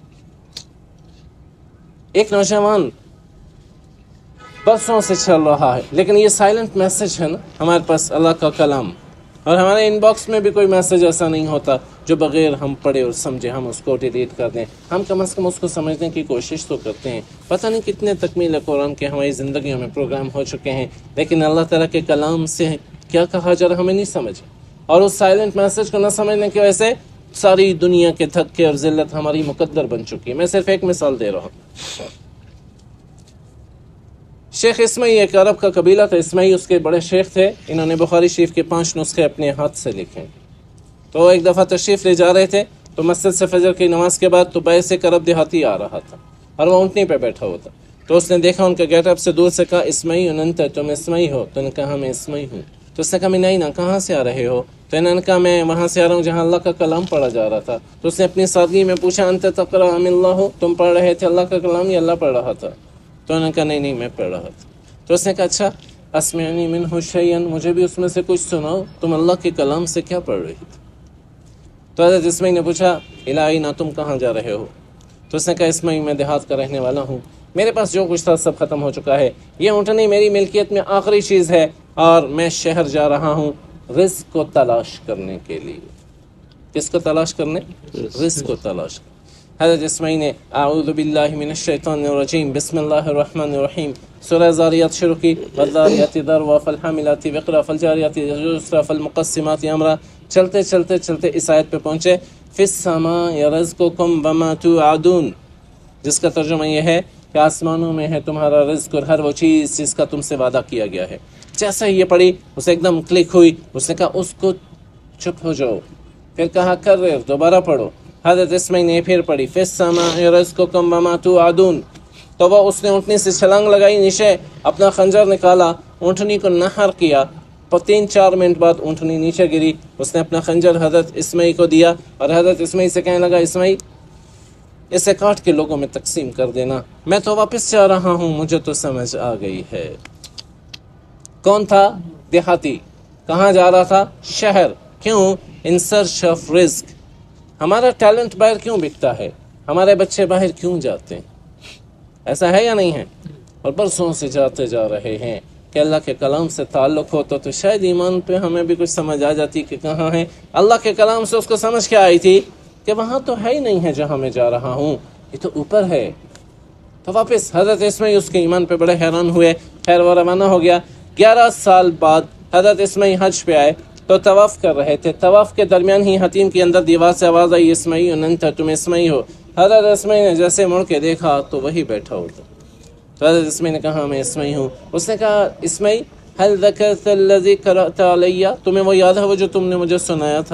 ایک نوجوان برسوں سے چل رہا ہے، لیکن یہ سائلنٹ میسج ہے نا ہمارے پاس اللہ کا کلام، اور ہمارے ان باکس میں بھی کوئی میسج ایسا نہیں ہوتا جو بغیر ہم پڑھے اور سمجھے ہم اس کو ڈیلیٹ کر دیں۔ ہم کم از کم اس کو سمجھنے کی کوشش تو کرتے ہیں۔ پتہ نہیں کتنے تکمیل قرآن کے ہماری زندگیوں میں پروگرام ہو چکے ہیں، لیکن اللہ تعالیٰ کے کلام سے کیا کہا جا رہا ہمیں نہیں سمجھ، اور اس سائلنٹ میسج کو نہ سمجھنے کی وجہ سے ساری دنیا کے دھکے اور ذلت ہماری مقدر بن چکی ہے۔ میں صرف ایک مثال دے رہا ہوں۔ شیخ اسماعی ایک عرب کا قبیلہ تھا، اسماعی اس کے بڑے شیخ تھے، انہوں نے بخاری شریف کے 5 نسخے اپنے ہاتھ سے لکھے۔ تو ایک دفعہ تشریف لے جا رہے تھے تو مسجد سے فجر کی نماز کے بعد تو بائیں سے عرب دیہاتی آ رہا تھا اور وہ اونٹنی پہ بیٹھا ہوا تھا۔ تو اس نے دیکھا ان کا گیٹ اپ سے دور سے، کہا اسماعی انت، تم اسماعی ہو؟ تو انہوں نے کہا میں اسماعی ہوں۔ تو اس نے کہا میں نہیں نا، کہاں سے آ رہے ہو؟ تو انہوں نے کہا میں وہاں سے آ رہا ہوں جہاں اللہ کا کلام پڑھا جا رہا تھا۔ تو اس نے اپنی سادگی میں پوچھا انت تقرأ ام اللہ، تم پڑھ رہے تھے اللہ کا کلام یا اللہ پڑھ رہا تھا؟ تو انہوں نے کہا نہیں میں پڑھ رہا تھا۔ تو اس نے کہا اچھا اسمعنی منہ شیئا، مجھے بھی اس میں سے کچھ سناؤ، تم اللہ کے کلام سے کیا پڑھ رہی تھی؟ تو حضرت اسماعیل نے پوچھا الہی نا تم کہاں جا رہے ہو؟ تو اس نے کہا اسماعیل میں دیہات کا رہنے والا ہوں، میرے پاس جو کچھ تھا سب ختم ہو چکا ہے، یہ اونٹنی میری ملکیت میں آخری چیز ہے اور میں شہر جا رہا ہوں رزق کو تلاش کرنے کے لیے۔ کس کو تلاش کرنے؟ رزق کو تلاش کرنے۔ حضرت اسماعیل نے اعوذ باللہ من الشیطان الرجیم بسم اللہ الرحمن الرحیم سورہ زاریات شروع کی، والذاریات ذروا فالحاملات وقرا فالجاریات یسرا فالمقسمات امرا۔ چلتے چلتے چلتے اس آیت پہ پہنچے فی السماء رزقکم وما توعدون، جس کا ترجمہ یہ ہے کہ آسمانوں میں ہے تمہارا رزق اور ہر وہ چیز جس کا تم سے وعدہ کیا گیا ہے۔ جیسا ہی یہ پڑھی اسے ایک دم کلک ہوئی، اس نے کہا اس کو چپ ہو جاؤ، پھر کہا کر رہے دوبارہ پڑھو۔ حضرت اسماعیل نے پھر پڑھی فی السماء رزقکم وما توعدون، تو وہ اس نے اونٹنی سے چھلانگ لگائی نیچے، اپنا خنجر نکالا، اونٹنی کو نہر کیا، 3-4 منٹ بعد اونٹنی نیچے گری، اس نے اپنا خنجر حضرت اسماعیل کو دیا اور حضرت اسماعیل سے کہنے لگا اسماعیل اسے کاٹ کے لوگوں میں تقسیم کر دینا، میں تو واپس جا رہا ہوں، مجھے تو سمجھ آ گئی ہے۔ کون تھا؟ دیہاتی۔ کہاں جا رہا تھا؟ شہر۔ کیوں؟ ان سرچ آف رزق۔ ہمارا ٹیلنٹ باہر کیوں بکتا ہے؟ ہمارے بچے باہر کیوں جاتے ہیں؟ ایسا ہے یا نہیں ہے؟ اور برسوں سے جاتے جا رہے ہیں کہ اللہ کے کلام سے تعلق ہوتا تو شاید ایمان پہ ہمیں بھی کچھ سمجھ آ جاتی کہ کہاں ہے۔ اللہ کے کلام سے اس کو سمجھ کیا آئی تھی کہ وہاں تو ہے ہی نہیں ہے جہاں میں جا رہا ہوں، یہ تو اوپر ہے۔ تو واپس حضرت اسماعیل اس کے ایمان پہ بڑے حیران ہوئے، خیر وہ روانہ ہو گیا۔ 11 سال بعد حضرت اسماعیل حج پہ آئے تو طواف کر رہے تھے، طواف کے درمیان ہی حتیم کے اندر دیوار سے آواز آئی اسماعیل انت، تم اسماعیل ہو؟ حضرت اسماعیل نے جیسے مڑ کے دیکھا تو وہی بیٹھا ہوتا۔ تو حضرت اسماعیل نے کہا میں اسماعیل ہوں۔ اس نے کہا اسماعیل هل ذکرت الذی قرأت علی، تمہیں وہ یاد ہے وہ جو تم نے مجھے سنایا تھا؟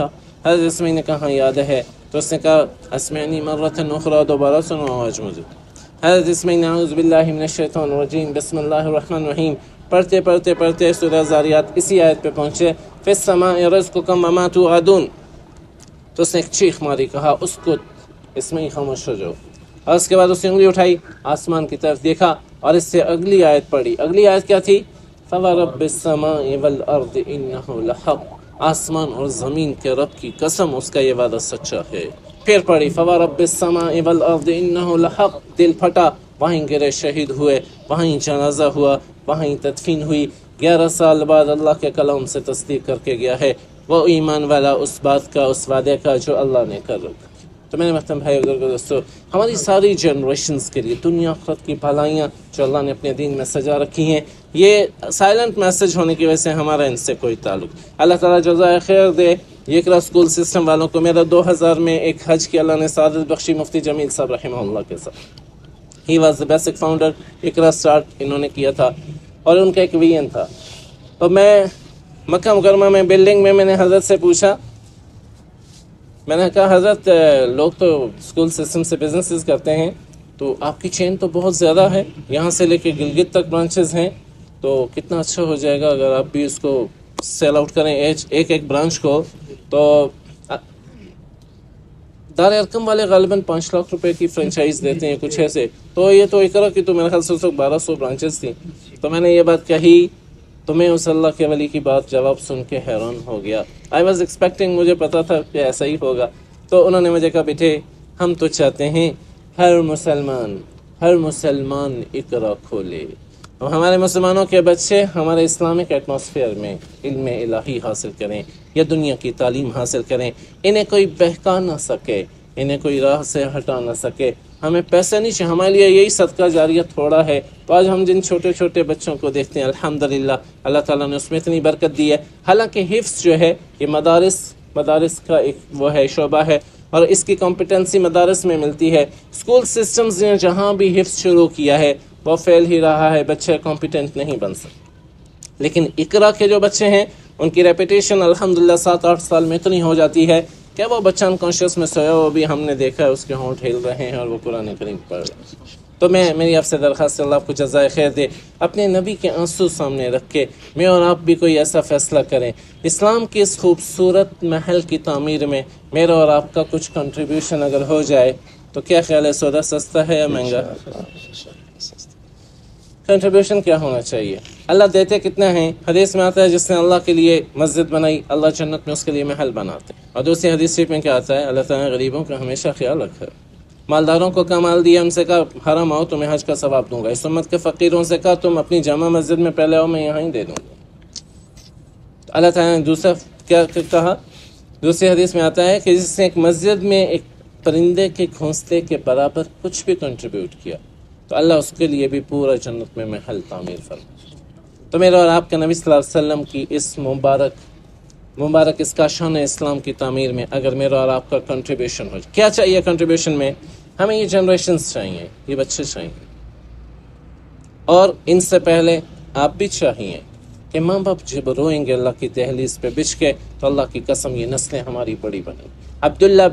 حضرت اسماعیل نے کہا یاد ہے؟ تو اس نے کہا اسمعنی مرتن اخرى، دوبارہ سنو آواز مجھے۔ حضرت اسماعیل نے اعوذ باللہ من الشیطان الرجیم بسم اللہ الرحمن الرحیم پڑھتے سورہ زاریات اسی آیت پہ پہنچے فی السماء رزقکم وما توعدون، تو اس نے ایک چیخ ماری، کہا اس کو اسماعیل خاموش ہو جاؤ، اور اس کے بعد اس نے انگلی اٹھائی آسمان کی طرف دیکھا اور اس سے اگلی آیت پڑھی۔ اگلی آیت کیا تھی؟ فَوَرَبِّ السَّمَاءِ وَالْأَرْضِ إِنَّهُ لَحَقٌّ، آسمان اور زمین کے رب کی قسم اس کا یہ وعدہ سچا ہے۔ پھر پڑھی فَوَرَبِّ السَّمَاءِ وَالْأَرْضِ إِنَّهُ لَحَقٌّ، دل پھٹا، وہیں گرے شہید ہوئے، وہیں جنازہ ہوا، وہیں تدفین ہوئی، 11 سال بعد اللہ کے کلام سے تصدیق کر کے گیا ہے وہ ایمان والا اس بات کا، اس وعدے کا جو اللہ نے کر رکھا۔ تو میں نے محترم بھائی بزرگوں دوستو، ہماری ساری جنریشنز کے لیے دنیا آخرت کی بھلائیاں جو اللہ نے اپنے دین میں سجا رکھی ہیں، یہ سائلنٹ میسج ہونے کی وجہ سے ہمارا ان سے کوئی تعلق۔ اللہ تعالیٰ جزائے خیر دے یہ اقرا اسکول سسٹم والوں کو۔ میرا 2000 میں ایک حج کی اللہ نے سعادت بخشی مفتی جمیل صاحب رحمہ اللہ کے ساتھ، he was the basic founder, Iqra start انہوں نے کیا تھا، اور ان کا ایک ویژن تھا۔ اور میں مکہ مکرمہ میں بلڈنگ میں نے حضرت سے پوچھا، میں نے کہا حضرت لوگ تو اسکول سسٹم سے بزنسز کرتے ہیں، تو آپ کی چین تو بہت زیادہ ہے، یہاں سے لے کے گلگت تک برانچز ہیں، تو کتنا اچھا ہو جائے گا اگر آپ بھی اس کو سیل آؤٹ کریں ایک برانچ کو۔ تو دار ارقم والے غالباً 5 لاکھ روپے کی فرنچائز دیتے ہیں کچھ ایسے، تو یہ تو اقرا کی تو میرے خیال سے 1200 برانچز تھیں۔ تو میں نے یہ بات کہی تو میں اس اللہ کے ولی کی بات جواب سن کے حیران ہو گیا۔ آئی واز ایکسپیکٹنگ، مجھے پتا تھا کہ ایسا ہی ہوگا۔ تو انہوں نے مجھے کہا بیٹے ہم تو چاہتے ہیں ہر مسلمان اقرا کھولے، اور ہمارے مسلمانوں کے بچے ہمارے اسلامک ایٹماسفیئر میں علم الہی حاصل کریں یا دنیا کی تعلیم حاصل کریں، انہیں کوئی بہکا نہ سکے، انہیں کوئی راہ سے ہٹا نہ سکے۔ ہمیں پیسے نہیں چاہیے، ہمارے لیے یہی صدقہ جاریہ تھوڑا ہے۔ تو آج ہم جن چھوٹے چھوٹے بچوں کو دیکھتے ہیں الحمدللہ اللہ تعالیٰ نے اس میں اتنی برکت دی ہے۔ حالانکہ حفظ جو ہے یہ مدارس کا ایک وہ ہے شعبہ ہے، اور اس کی کمپیٹنسی مدارس میں ملتی ہے۔ اسکول سسٹمز نے جہاں بھی حفظ شروع کیا ہے وہ فیل ہی رہا ہے، بچے کمپیٹنٹ نہیں بن سکتے۔ لیکن اقرا کے جو بچے ہیں ان کی ریپیٹیشن الحمدللہ 7-8 سال میں اتنی ہو جاتی ہے کہ وہ بچہ انکانشیس میں سویا وہ بھی ہم نے دیکھا ہے اس کے ہونٹ ہل رہے ہیں اور وہ قرآن کریم پڑھ رہے ہیں۔ تو میری آپ سے درخواست ہے اللہ آپ کو جزائے خیر دے، اپنے نبی کے آنسو سامنے رکھ کے میں اور آپ بھی کوئی ایسا فیصلہ کریں اسلام کی اس خوبصورت محل کی تعمیر میں میرا اور آپ کا کچھ کنٹریبیوشن اگر ہو جائے تو کیا خیال ہے سودا سستا ہے یا مہنگا؟ کنٹریبیوشن کیا ہونا چاہیے؟ اللہ دیتے کتنا ہیں؟ حدیث میں آتا ہے جس نے اللہ کے لیے مسجد بنائی اللہ جنت میں اس کے لیے محل بناتے، اور دوسری حدیث شریف میں کیا آتا ہے؟ اللہ تعالیٰ نے غریبوں کا ہمیشہ خیال رکھا، مالداروں کو کا مال دیا، ان سے کہا حرم آؤ تمہیں حج کا ثواب دوں گا، اس امت کے فقیروں سے کہا تم اپنی جامع مسجد میں پہلے آؤ میں یہاں ہی دے دوں گا۔ اللہ تعالیٰ نے دوسرا کیا کہا؟ دوسری حدیث میں آتا ہے کہ جس نے ایک مسجد میں ایک پرندے کے گھونسلے کے برابر کچھ بھی کنٹریبیوٹ کیا تو اللہ اس کے لیے بھی پورا جنت میں محل تعمیر فرمائے۔ تو میرا اور آپ کے نبی صلی اللہ علیہ وسلم کی اس مبارک اس کا شان اسلام کی تعمیر میں اگر میرا اور آپ کا کنٹریبیوشن ہو جائے، کیا چاہیے کنٹریبیوشن میں؟ ہمیں یہ جنریشنز چاہیے، یہ بچے چاہیے، اور ان سے پہلے آپ بھی چاہیے کہ ماں باپ جب روئیں گے اللہ کی دہلیز پہ بچھ کے تو اللہ کی قسم یہ نسلیں ہماری بڑی بنیں۔ عبداللہ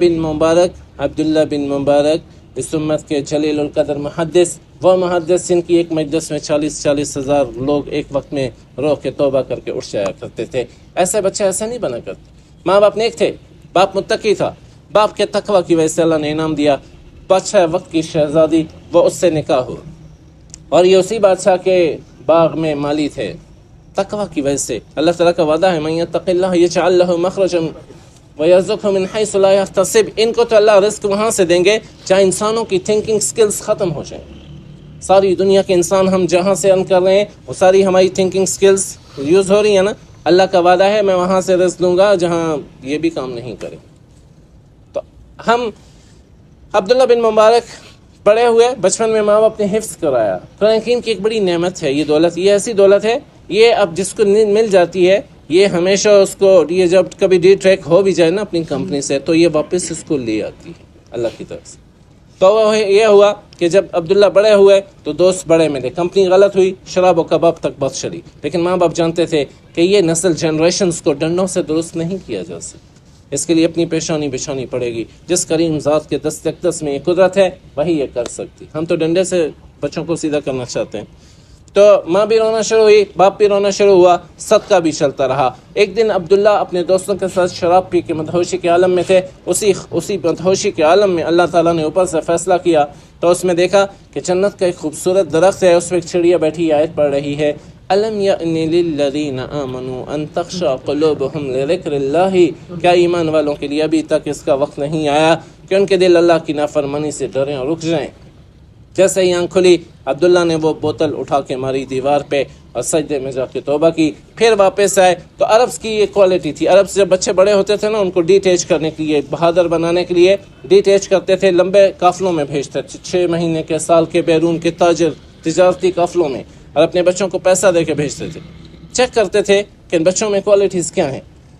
بن مبارک اس امت کے جلیل القدر محدث، وہ محدث جن کی ایک مجلس میں 40 ہزار لوگ ایک وقت میں رو کے توبہ کر کے اٹھ جایا کرتے تھے۔ ایسے بچے ایسے نہیں بنا کرتے۔ ماں باپ نیک تھے، باپ متقی تھا، باپ کے تقوی کی وجہ سے اللہ نے انعام دیا، بادشاہ وقت کی شہزادی وہ اس سے نکاح ہوا، اور یہ اسی بادشاہ کے باغ میں مالی تھے۔ تقوی کی وجہ سے اللہ تعالیٰ کا وعدہ ہے من یتق اللہ یجعل لہ مخرجا وَيَرْزُقْهُ مِنْ حَيْثُ لَا يَحْتَسِبْ، ان کو تو اللہ رزق وہاں سے دیں گے جہاں انسانوں کی تھنکنگ سکلز ختم ہو جائیں۔ ساری دنیا کے انسان ہم جہاں سے ارن کر رہے ہیں وہ ساری ہماری تھنکنگ سکلز یوز ہو رہی ہیں نا، اللہ کا وعدہ ہے میں وہاں سے رزق دوں گا جہاں یہ بھی کام نہیں کرے۔ تو ہم عبداللہ بن مبارک پڑے ہوئے بچپن میں ماں باپ نے حفظ کرایا۔ قرآن کریم کی ایک بڑی نعمت ہے یہ دولت، یہ ایسی دولت ہے یہ اب جس کو مل جاتی ہے یہ ہمیشہ اس کو یہ جب کبھی ڈی ٹریک ہو بھی جائے نا اپنی کمپنی سے تو یہ واپس اس کو لے آتی ہے اللہ کی طرف سے۔ تو وہ یہ ہوا کہ جب عبداللہ بڑے ہوئے تو دوست بڑے ملے، کمپنی غلط ہوئی، شراب و کباب تک بہت چلی، لیکن ماں باپ جانتے تھے کہ یہ نسل جنریشنز کو ڈنڈوں سے درست نہیں کیا جا سکتا، اس کے لیے اپنی پیشانی بچھانی پڑے گی. جس کریم ذات کے دست اقدس میں یہ قدرت ہے وہی یہ کر سکتی. ہم تو ڈنڈے سے بچوں کو سیدھا کرنا چاہتے ہیں. تو ماں بھی رونا شروع ہوئی, باپ بھی رونا شروع ہوا, صدقہ بھی چلتا رہا. ایک دن عبداللہ اپنے دوستوں کے ساتھ شراب پی کے مدہوشی کے عالم میں تھے. اسی مدہوشی کے عالم میں اللہ تعالیٰ نے اوپر سے فیصلہ کیا تو اس میں دیکھا کہ جنت کا ایک خوبصورت درخت ہے, اس پہ ایک چڑیا بیٹھی آیت پڑھ رہی ہے, الم یأن للذین آمنوا ان تخشع قلوبہم لذکر اللہ. کیا ایمان والوں کے لیے ابھی تک اس کا وقت نہیں آیا کہ ان کے دل اللہ کی نافرمانی سے ڈریں اور رک جائیں. جیسے ہی آنکھ کھلی عبداللہ نے وہ بوتل اٹھا کے ماری دیوار پہ اور سجدے میں جا کے توبہ کی. پھر واپس آئے تو عربس کی یہ کوالٹی تھی. عرب سے جب بچے بڑے ہوتے تھے نا, ان کو ڈیٹیچ کرنے کے لیے, بہادر بنانے کے لیے ڈیٹیچ کرتے تھے, لمبے قافلوں میں بھیجتے تھے, 6 مہینے کے, سال کے, بیرون کے تاجر تجارتی قافلوں میں, اور اپنے بچوں کو پیسہ دے کے بھیجتے تھے. چیک کرتے تھے کہ ان بچوں میں کوالٹیز کیا ہیں.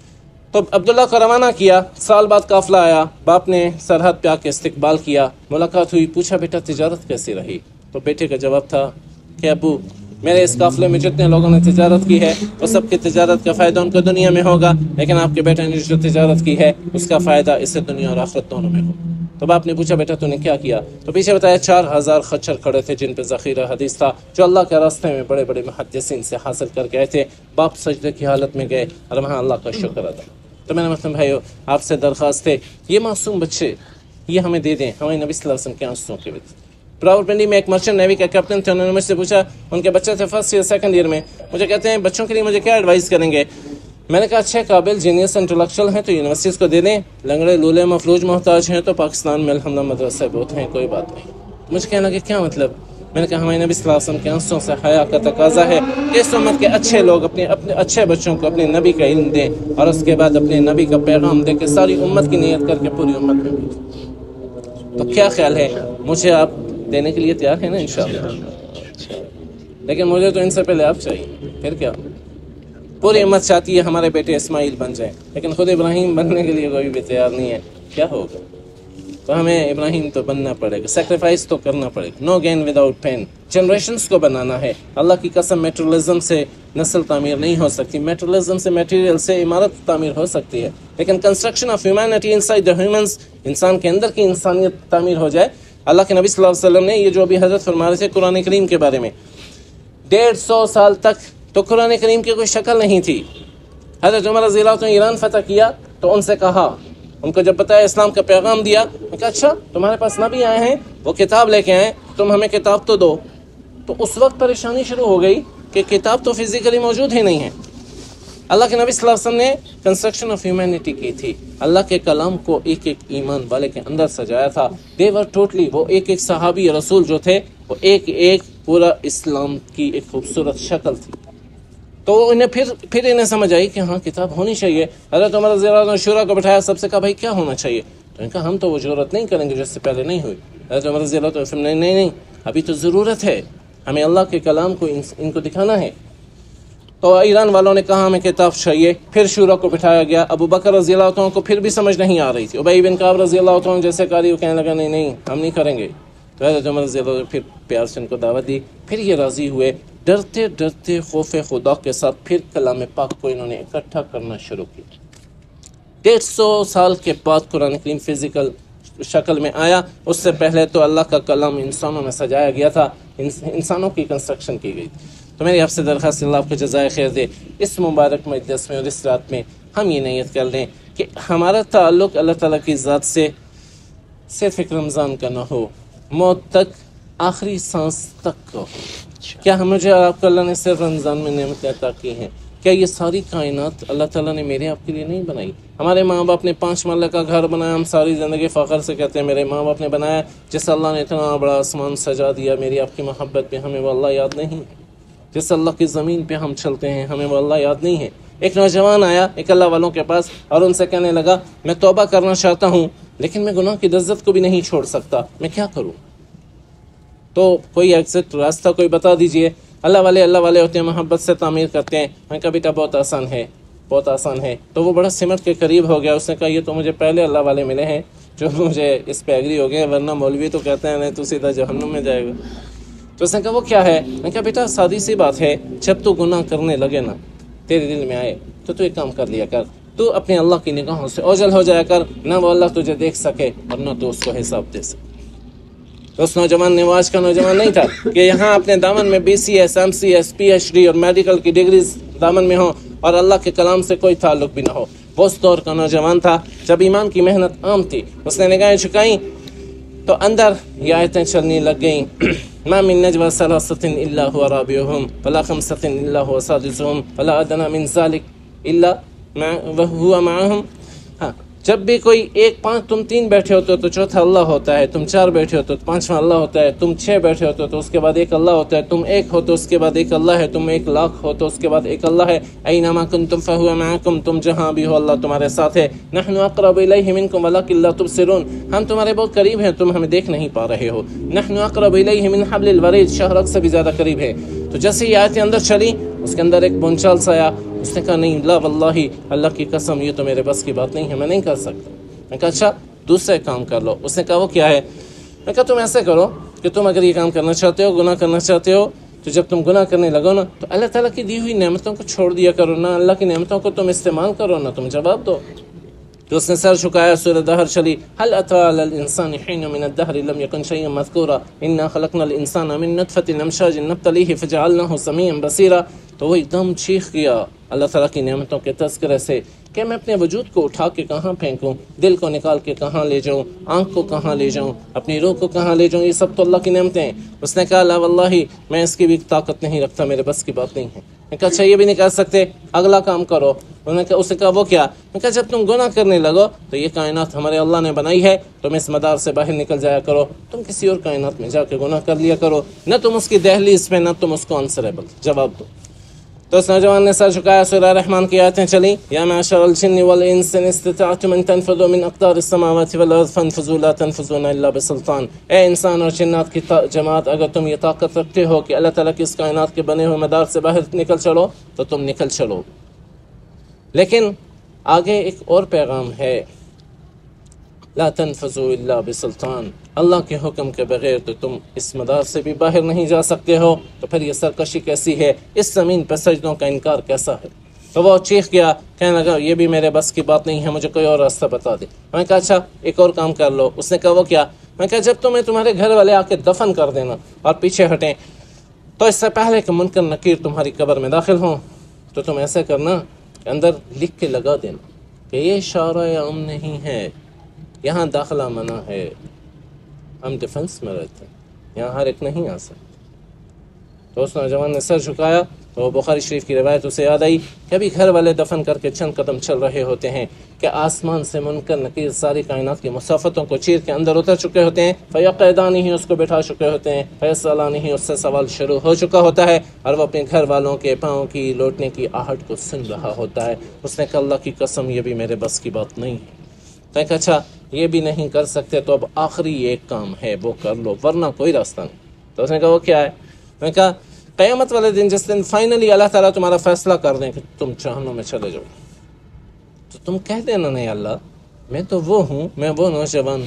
تو عبداللہ کو روانہ کیا. سال بعد قافلہ آیا, باپ نے سرحد پہ آ کے استقبال کیا, ملاقات ہوئی, پوچھا بیٹا تجارت کیسی رہی؟ تو بیٹے کا جواب تھا کہ ابو میرے اس قافلے میں جتنے لوگوں نے تجارت کی ہے وہ سب کی تجارت کا فائدہ ان کو دنیا میں ہوگا, لیکن آپ کے بیٹے نے جو تجارت کی ہے اس کا فائدہ اسے دنیا اور آخرت دونوں میں ہو. تو باپ نے پوچھا بیٹا تو نے کیا کیا؟ تو پیچھے بتایا 4000 خچر کھڑے تھے جن پہ ذخیرہ حدیث تھا, جو اللہ کے راستے میں بڑے بڑے محدثین سے حاصل کر گئے تھے. باپ سجدے کی حالت میں گئے اور وہاں اللہ کا شکر ادا. تو میں نے مطلب بھائیو آپ سے درخواست ہے, یہ معصوم بچے یہ ہمیں دے دیں ہمارے نبی صلی اللہ علیہ وسلم کے آنسوں کے وقت. راول پنڈی میں ایک مرچنٹ نیوی کا کیپٹن تھے, انہوں نے مجھ سے پوچھا, ان کے بچے تھے فرسٹ ایئر سیکنڈ ایئر میں, مجھے کہتے ہیں بچوں کے لیے مجھے کیا ایڈوائز کریں گے؟ میں نے کہا اچھے قابل جینیس انٹلیکچوئل ہیں تو یونیورسٹیز کو دے دیں, لنگڑے لولے مفلوج محتاج ہیں تو پاکستان میں الحمدللہ مدرسے بہت ہیں, کوئی بات نہیں. مجھے کہنا کہ کیا مطلب؟ میں نے کہا ہمارے نبی صلی اللہ علیہ وسلم کے آنسوں سے حیا کا تقاضا ہے کہ اس امت کے اچھے لوگ اپنے اچھے بچوں کو اپنے نبی کا علم دیں اور اس کے بعد اپنے نبی کا پیغام دیں کہ ساری امت کی نیت کر کے پوری امت میں بھی. تو کیا خیال ہے, مجھے آپ دینے کے لیے تیار ہیں نا انشاءاللہ؟ لیکن مجھے تو ان سے پہلے آپ چاہیے, پھر کیا پوری امت چاہتی ہے ہمارے بیٹے اسماعیل بن جائیں, لیکن خود ابراہیم بننے کے لیے کوئی بھی تیار نہیں ہے. کیا ہوگا؟ تو ہمیں ابراہیم تو بننا پڑے گا, سیکریفائس تو کرنا پڑے گا. No gain without pain. Generations کو بنانا ہے. اللہ کی قسم میٹرلزم سے نسل تعمیر نہیں ہو سکتی, میٹرلزم سے میٹیریل سے عمارت تعمیر ہو سکتی ہے, لیکن construction of humanity inside the humans, انسان کے اندر کی انسانیت تعمیر ہو جائے. اللہ کے نبی صلی اللہ علیہ وسلم نے یہ جو ابھی حضرت فرما رہے تھے قرآن کریم کے بارے میں, 150 سال تک تو قرآن کریم کی کوئی شکل نہیں تھی. حضرت عمر رضی اللہ عنہ نے ایران فتح کیا تو ان سے کہا, ان کو جب بتایا اسلام کا پیغام دیا, میں کہا اچھا تمہارے پاس نبی آئے ہیں, وہ کتاب لے کے آئے, تم ہمیں کتاب تو دو. تو اس وقت پریشانی شروع ہو گئی کہ کتاب تو فزیکلی موجود ہی نہیں ہے. اللہ کے نبی صلی اللہ علیہ وسلم نے کنسٹرکشن آف ہیومینٹی کی تھی, اللہ کے کلام کو ایک ایک ایمان والے کے اندر سجایا تھا. دے ور ٹوٹلی, وہ ایک ایک صحابی رسول جو تھے وہ ایک ایک پورا اسلام کی ایک خوبصورت شکل تھی. تو انہیں پھر انہیں سمجھ آئی کہ ہاں کتاب ہونی چاہیے. حضرت عمر رضی اللہ عنہ شورا کو بٹھایا, سب سے کہا بھائی کیا ہونا چاہیے؟ تو ان کا ہم تو وہ ضرورت نہیں کریں گے جس سے پہلے نہیں ہوئی. حضرت عمر رضی اللہ عنہ نہیں ابھی تو ضرورت ہے, ہمیں اللہ کے کلام کو ان کو دکھانا ہے. تو ایران والوں نے کہا ہمیں کتاب چاہیے. پھر شورا کو بٹھایا گیا. ابو بکر رضی اللہ عنہ کو پھر بھی سمجھ نہیں آ رہی تھی. ابی بن کعب رضی اللہ عنہ جیسے قاری وہ کہنے لگا نہیں ہم نہیں کریں گے. تو حضرت عمر رضی اللہ عنہ پھر پیار سے ان کو دعوت دی. پھر یہ راضی ہوئے, ڈرتے ڈرتے خوف خدا کے ساتھ پھر کلام پاک کو انہوں نے اکٹھا کرنا شروع کیا. 150 سال کے بعد قرآن کریم فزیکل شکل میں آیا. اس سے پہلے تو اللہ کا کلام انسانوں میں سجایا گیا تھا, انسانوں کی کنسٹرکشن کی گئی. تو میری آپ سے درخواست اللہ آپ کو جزائے خیر دے. اس مبارک مجلس میں اور اس رات میں ہم یہ نیت کر لیں کہ ہمارا تعلق اللہ تعالیٰ کی ذات سے صرف ایک رمضان کا نہ ہو, موت تک, آخری سانس تک ہو. کیا مجھے اور آپ کو اللہ نے صرف رمضان میں نعمتیں عطا کی ہیں؟ کیا یہ ساری کائنات اللہ تعالیٰ نے میرے آپ کے لیے نہیں بنائی؟ ہمارے ماں باپ نے 5 مرلہ کا گھر بنایا, ہم ساری زندگی فخر سے کہتے ہیں میرے ماں باپ نے بنایا. جس اللہ نے اتنا بڑا آسمان سجا دیا میری آپ کی محبت پہ, ہمیں وہ اللہ یاد نہیں ہے. جس اللہ کی زمین پہ ہم چلتے ہیں ہمیں وہ اللہ یاد نہیں ہے. ایک نوجوان آیا ایک اللہ والوں کے پاس اور ان سے کہنے لگا میں توبہ کرنا چاہتا ہوں لیکن میں گناہ کی لذت کو بھی نہیں چھوڑ سکتا, میں کیا کروں؟ تو کوئی ایگزٹ راستہ کوئی بتا دیجئے. اللہ والے ہوتے ہیں, محبت سے تعمیر کرتے ہیں. میں کہا بیٹا بہت آسان ہے. تو وہ بڑا سمٹ کے قریب ہو گیا. اس نے کہا یہ تو مجھے پہلے اللہ والے ملے ہیں جو مجھے اس پہ ایگری ہو گئے, ورنہ مولوی تو کہتے ہیں نہیں تو سیدھا جہنم میں جائے گا. تو اس نے کہا وہ کیا ہے؟ میں کہا بیٹا سادی سی بات ہے, جب تو گناہ کرنے لگے نا تیرے دل میں آئے تو ایک کام کر لیا کر, تو اپنے اللہ کی نگاہوں سے اوجھل ہو جایا کر، نہ وہ اللہ تجھے دیکھ سکے اور نہ تو اس کو حساب دے سکے۔ تو اس نوجوان نے، وہ آج کا نوجوان نہیں تھا کہ یہاں اپنے دامن میں BCS MCS PhD اور میڈیکل کی ڈگریز دامن میں ہوں اور اللہ کے کلام سے کوئی تعلق بھی نہ ہو۔ وہ اس دور کا نوجوان تھا جب ایمان کی محنت عام تھی۔ اس نے نگاہیں جھکائیں تو اندر یہ آیتیں چلنے لگ گئیں، ما من نجوى ثلاثة إلا هو رابعهم ولا خمسة إلا هو سادسهم ولا أدنى من ذلك إلا وهو معهم۔ ہاں، جب بھی کوئی تم 3 بیٹھے ہوتے ہو تو چوتھا اللہ ہوتا ہے، تم 4 بیٹھے ہوتے ہو تو 5واں اللہ ہوتا ہے، تم 6 بیٹھے ہوتے ہو تو اس کے بعد 1 اللہ ہوتا ہے، تم 1 ہو تو اس کے بعد 1 اللہ ہے، تم 1,00,000 ہو تو اس کے بعد 1 اللہ ہے۔ اینما کنتم فهو معکم، تم جہاں بھی ہو اللہ تمہارے ساتھ ہے۔ نحن اقرب الیہ منکم ولکن لا تبصرون، ہم تمہارے بہت قریب ہیں، تم ہمیں دیکھ نہیں پا رہے ہو۔ نحن اقرب الیہ من حبل الورید، شہرک سے بھی زیادہ قریب ہے۔ تو جیسے یہ آیتیں اندر چلی، اس کے اندر ایک بونچال سا آیا۔ اس نے کہا نہیں، لا واللہ، اللہ کی قسم یہ تو میرے بس کی بات نہیں ہے، میں نہیں کر سکتا۔ میں کہا اچھا دوسرے کام کر لو۔ اس نے کہا وہ کیا ہے؟ میں کہا تم ایسے کرو کہ تم اگر یہ کام کرنا چاہتے ہو، گناہ کرنا چاہتے ہو، تو جب تم گناہ کرنے لگو نا تو اللہ تعالیٰ کی دی ہوئی نعمتوں کو چھوڑ دیا کرو، نہ اللہ کی نعمتوں کو تم استعمال کرو، نہ تم جواب دو۔ تو اس نے سر جھکایا، سورہ دہر چلی، هل اتى على الانسان حين من الدهر لم يكن شيئا مذكورا انا خلقنا الانسان من نطفة امشاج نبتليه فجعلناه سميعا بصيرا۔ تو وہ ایک دم چیخ گیا اللہ تعالیٰ کی نعمتوں کے تذکرے سے کہ میں اپنے وجود کو اٹھا کے کہاں پھینکوں، دل کو نکال کے کہاں لے جاؤں، آنکھ کو کہاں لے جاؤں، اپنی روح کو کہاں لے جاؤں، یہ سب تو اللہ کی نعمتیں ہیں۔ اس نے کہا لا واللہ میں اس کی بھی طاقت نہیں رکھتا، میرے بس کی بات نہیں ہے۔ میں کہا اچھا یہ بھی نہیں کر سکتے، اگلا کام کرو۔ اس نے کہا وہ کیا؟ میں کہا جب تم گناہ کرنے لگو تو یہ کائنات ہمارے اللہ نے بنائی ہے، تم اس مدار سے باہر نکل جایا کرو، تم کسی اور کائنات میں جا کے گناہ کر لیا کرو، نہ تم اس کی دہلیز پہ، نہ تم اس کو آنسریبل جواب دو۔ تو اس نوجوان نے سر جھکایا، سورہ رحمان کی آیتیں چلیں، یا معشر الجن والانس ان استطعتم ان تنفذوا من اقطار السماوات والارض فانفذوا لا تنفذون الا بسلطان۔ اے انسان اور جنات کی جماعت، اگر تم یہ طاقت رکھتے ہو کہ اللہ تعالیٰ کی اس کائنات کے بنے ہوئے مدار سے باہر نکل چلو تو تم نکل چلو۔ لیکن آگے ایک اور پیغام ہے، لا تنفذوا الا بسلطان، اللہ کے حکم کے بغیر تو تم اس مدار سے بھی باہر نہیں جا سکتے ہو۔ تو پھر یہ سرکشی کیسی ہے، اس زمین پہ سجدوں کا انکار کیسا ہے؟ تو وہ چیخ گیا، کہنے لگا یہ بھی میرے بس کی بات نہیں ہے، مجھے کوئی اور راستہ بتا دے۔ میں نے کہا اچھا ایک اور کام کر لو۔ اس نے کہا وہ کیا؟ میں نے کہا جب تمہیں تمہارے گھر والے آ کے دفن کر دینا اور پیچھے ہٹیں تو اس سے پہلے کہ منکر نکیر تمہاری قبر میں داخل ہوں تو تم ایسے کرنا کہ اندر لکھ کے لگا دینا کہ یہ شارع عام نہیں ہے، یہاں داخلہ منع ہے، ہم ڈیفنس میں رہتے ہیں، یہاں ہر ایک نہیں آ سکتا۔ تو اس نوجوان نے سر جھکایا تو بخاری شریف کی روایت اسے یاد آئی کہ ابھی گھر والے دفن کر کے چند قدم چل رہے ہوتے ہیں کہ آسمان سے منکر نکیر ساری کائنات کی مسافتوں کو چیر کے اندر اتر چکے ہوتے ہیں، فیقعدانی ہی اس کو بٹھا چکے ہوتے ہیں، فیسالانی ہی اس سے سوال شروع ہو چکا ہوتا ہے اور وہ اپنے گھر والوں کے پاؤں کی لوٹنے کی آہٹ کو سن رہا ہوتا ہے۔ اس نے کہا اللہ کی قسم یہ بھی میرے بس کی بات نہیں ہے۔ تو کہا اچھا یہ بھی نہیں کر سکتے تو اب آخری ایک کام ہے وہ کر لو ورنہ کوئی راستہ نہیں۔ تو اس نے کہا وہ کیا ہے؟ میں نے کہا قیامت والے دن جس دن فائنلی اللہ تعالیٰ تمہارا فیصلہ کر دیں کہ تم جہنم میں چلے جاؤ تو تم کہہ دینا نہیں اللہ میں تو وہ ہوں، میں وہ نوجوان